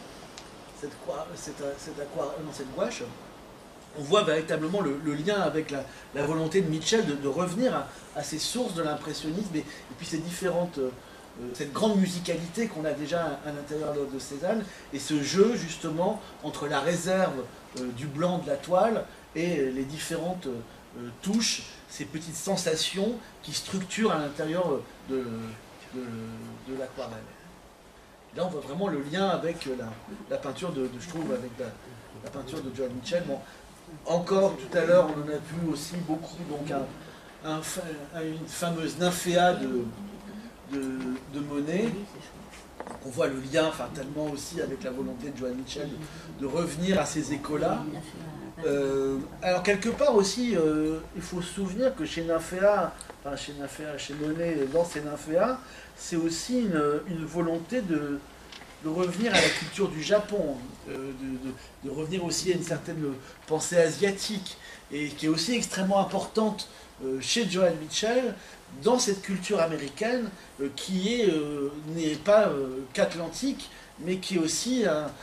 gouache, on voit véritablement le lien avec la volonté de Mitchell de revenir à ses sources de l'impressionnisme et puis ces différentes... cette grande musicalité qu'on a déjà à l'intérieur de Cézanne, et ce jeu justement entre la réserve du blanc de la toile et les différentes touches, ces petites sensations qui structurent à l'intérieur de l'aquarelle. Là on voit vraiment le lien avec la peinture je trouve, avec la peinture de Joan Mitchell. Bon, encore tout à l'heure on en a vu aussi beaucoup, donc une fameuse nymphéa de Monet. On voit le lien fatalement aussi avec la volonté de Joan Mitchell de revenir à ces échos-là. Alors quelque part aussi, il faut se souvenir que chez Monet, dans ces nymphéas, c'est aussi une volonté de revenir à la culture du Japon, de revenir aussi à une certaine pensée asiatique, et qui est aussi extrêmement importante chez Joan Mitchell, dans cette culture américaine qui n'est pas qu'atlantique, mais qui est aussi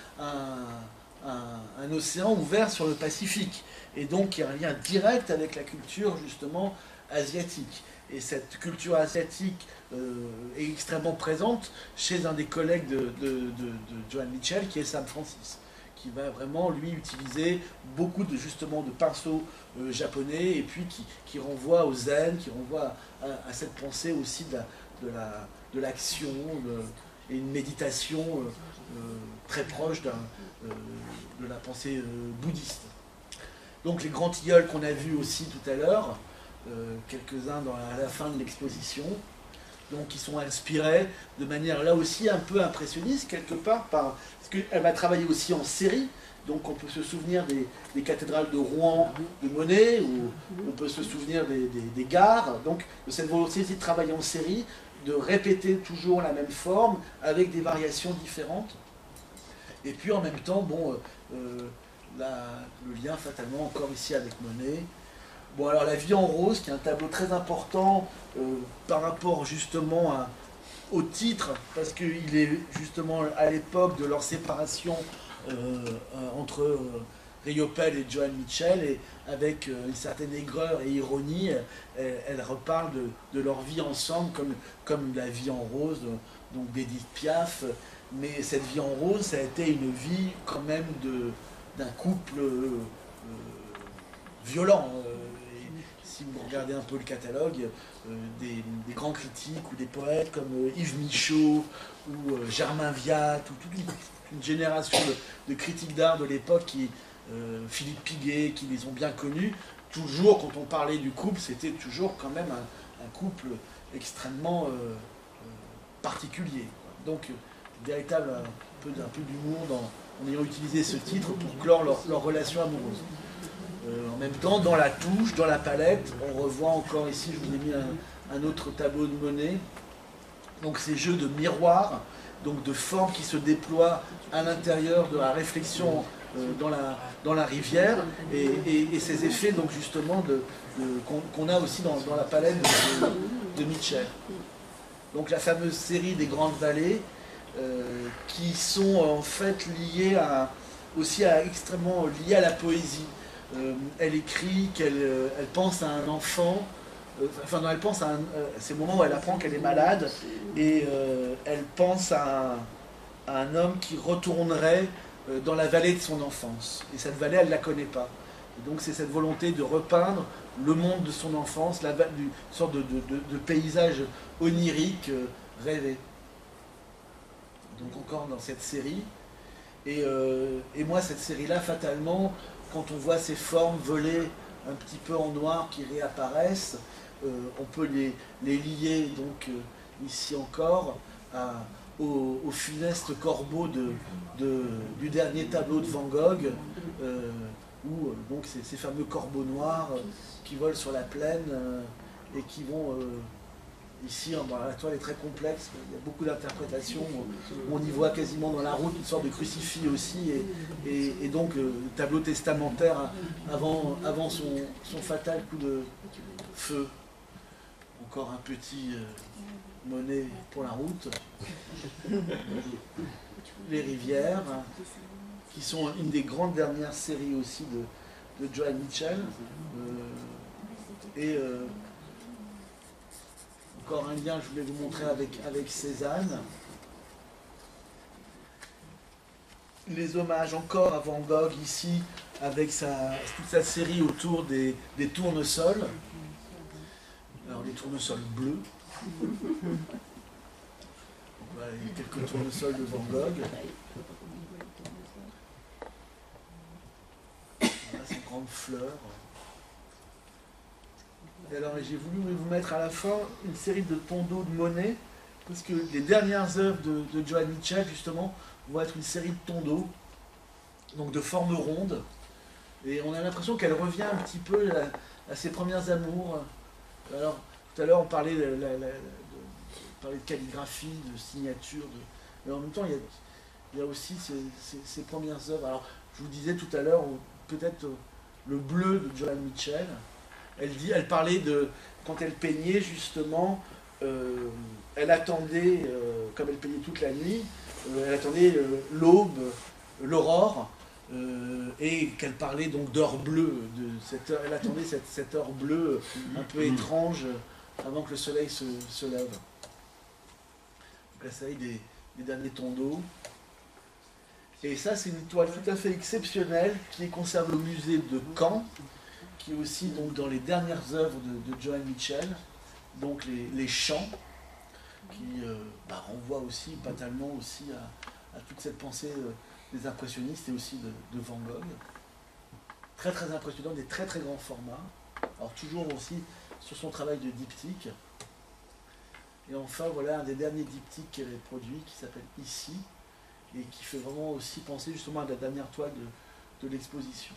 un océan ouvert sur le Pacifique. Et donc il y a un lien direct avec la culture justement asiatique. Et cette culture asiatique est extrêmement présente chez un des collègues de Joan Mitchell, qui est Sam Francis, qui va vraiment lui utiliser beaucoup justement de pinceaux japonais, et puis qui renvoie au zen, qui renvoie à cette pensée aussi de l'action et une méditation très proche de la pensée bouddhiste. Donc les grands tilleuls qu'on a vus aussi tout à l'heure, quelques-uns à la fin de l'exposition, donc qui sont inspirés de manière là aussi un peu impressionniste quelque part, parce qu'elle va travailler aussi en série. Donc on peut se souvenir des cathédrales de Rouen de Monet, ou on peut se souvenir des gares, donc de cette volonté de travailler en série, de répéter toujours la même forme avec des variations différentes. Et puis en même temps, bon, le lien fatalement encore ici avec Monet. Bon, alors La Vie en rose, qui est un tableau très important par rapport justement au titre, parce qu'il est justement à l'époque de leur séparation entre Riopelle et Joan Mitchell, et avec une certaine aigreur et ironie, elles reparlent de leur vie ensemble comme la vie en rose, donc d'Edith Piaf. Mais cette vie en rose, ça a été une vie quand même d'un couple violent. Et si vous regardez un peu le catalogue, des grands critiques ou des poètes comme Yves Michaud ou Germain Viat, ou toute une génération de critiques d'art de l'époque, Philippe Piguet, qui les ont bien connus, toujours quand on parlait du couple, c'était toujours quand même un couple extrêmement particulier. Donc, véritable un peu d'humour en ayant utilisé ce titre pour clore leur relation amoureuse. En même temps, dans la touche, dans la palette, on revoit encore ici, je vous ai mis un autre tableau de Monet, donc ces jeux de miroirs, donc de formes qui se déploient à l'intérieur de la réflexion dans la rivière, et ces effets donc justement qu'on a aussi dans la palette de Mitchell. Donc la fameuse série des Grandes Vallées, qui sont en fait liées extrêmement liées à la poésie. Elle écrit qu'elle pense à un enfant, enfin non, elle pense à c'est le moment où elle apprend qu'elle est malade, et elle pense à un homme qui retournerait dans la vallée de son enfance. Et cette vallée, elle ne la connaît pas. Et donc c'est cette volonté de repeindre le monde de son enfance, une sorte de paysage onirique rêvé. Donc encore dans cette série. Et moi, cette série-là, fatalement, quand on voit ces formes volées un petit peu en noir qui réapparaissent, on peut les lier, donc ici encore, au funeste corbeau du dernier tableau de Van Gogh, où donc ces fameux corbeaux noirs qui volent sur la plaine et qui vont... Ici, la toile est très complexe, il y a beaucoup d'interprétations, on y voit quasiment dans la route une sorte de crucifix aussi, et donc tableau testamentaire avant son fatal coup de feu. Encore un petit Monet pour la route. Les rivières, qui sont une des grandes dernières séries aussi de Joan Mitchell. Encore un lien, je voulais vous montrer avec Cézanne. Les hommages encore à Van Gogh ici, avec toute sa série autour des tournesols. Alors les tournesols bleus. Voilà, il y a quelques tournesols de Van Gogh. Voilà ces grandes fleurs. Et alors j'ai voulu vous mettre à la fin une série de tondeaux de Monet, parce que les dernières œuvres de Joan Mitchell, justement, vont être une série de tondeaux, donc de formes rondes. Et on a l'impression qu'elle revient un petit peu à ses premières amours. Alors, tout à l'heure, on parlait de calligraphie, de signature, mais en même temps, il y a aussi ces premières œuvres. Alors, je vous disais tout à l'heure, peut-être le bleu de Joan Mitchell. Elle parlait de, quand elle peignait justement, elle attendait, comme elle peignait toute la nuit, elle attendait l'aube, l'aurore, et qu'elle parlait donc d'heure bleue, elle attendait cette heure bleue un peu étrange avant que le soleil se lève. Donc la série des derniers tondeaux. Et ça, c'est une toile tout à fait exceptionnelle qui est conservée au musée de Caen, qui est aussi donc dans les dernières œuvres de Joan Mitchell, donc les chants, qui renvoient aussi fatalement aussi à toute cette pensée des impressionnistes et aussi de Van Gogh. Très très impressionnant, des très très grands formats. Alors toujours aussi sur son travail de diptyque. Et enfin voilà un des derniers diptyques qu'elle a produit qui s'appelle Ici, et qui fait vraiment aussi penser justement à la dernière toile de l'exposition.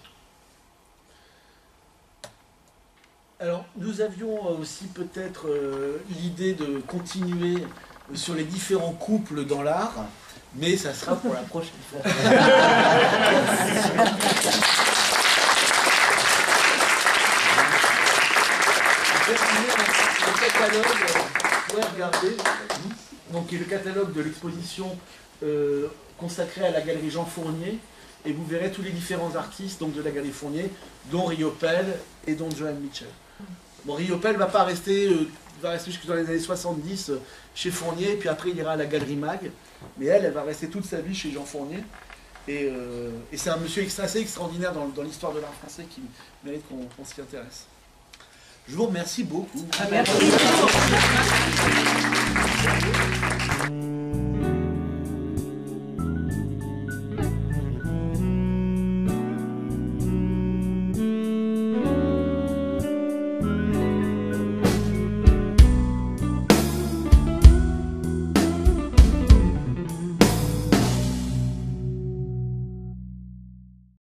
Alors, nous avions aussi peut-être l'idée de continuer sur les différents couples dans l'art, mais ça sera pour la prochaine fois. Le catalogue, vous pouvez regarder, donc, qui est le catalogue de l'exposition consacrée à la galerie Jean Fournier, et vous verrez tous les différents artistes donc, de la Galerie Fournier, dont Riopelle et dont Joan Mitchell. Bon, Riopelle ne va pas rester, va rester jusque dans les années 70 chez Fournier, et puis après il ira à la Galerie Mag, mais elle va rester toute sa vie chez Jean Fournier. Et c'est un monsieur assez extraordinaire dans l'histoire de l'art français qui mérite qu'on s'y intéresse. Je vous remercie beaucoup. Merci.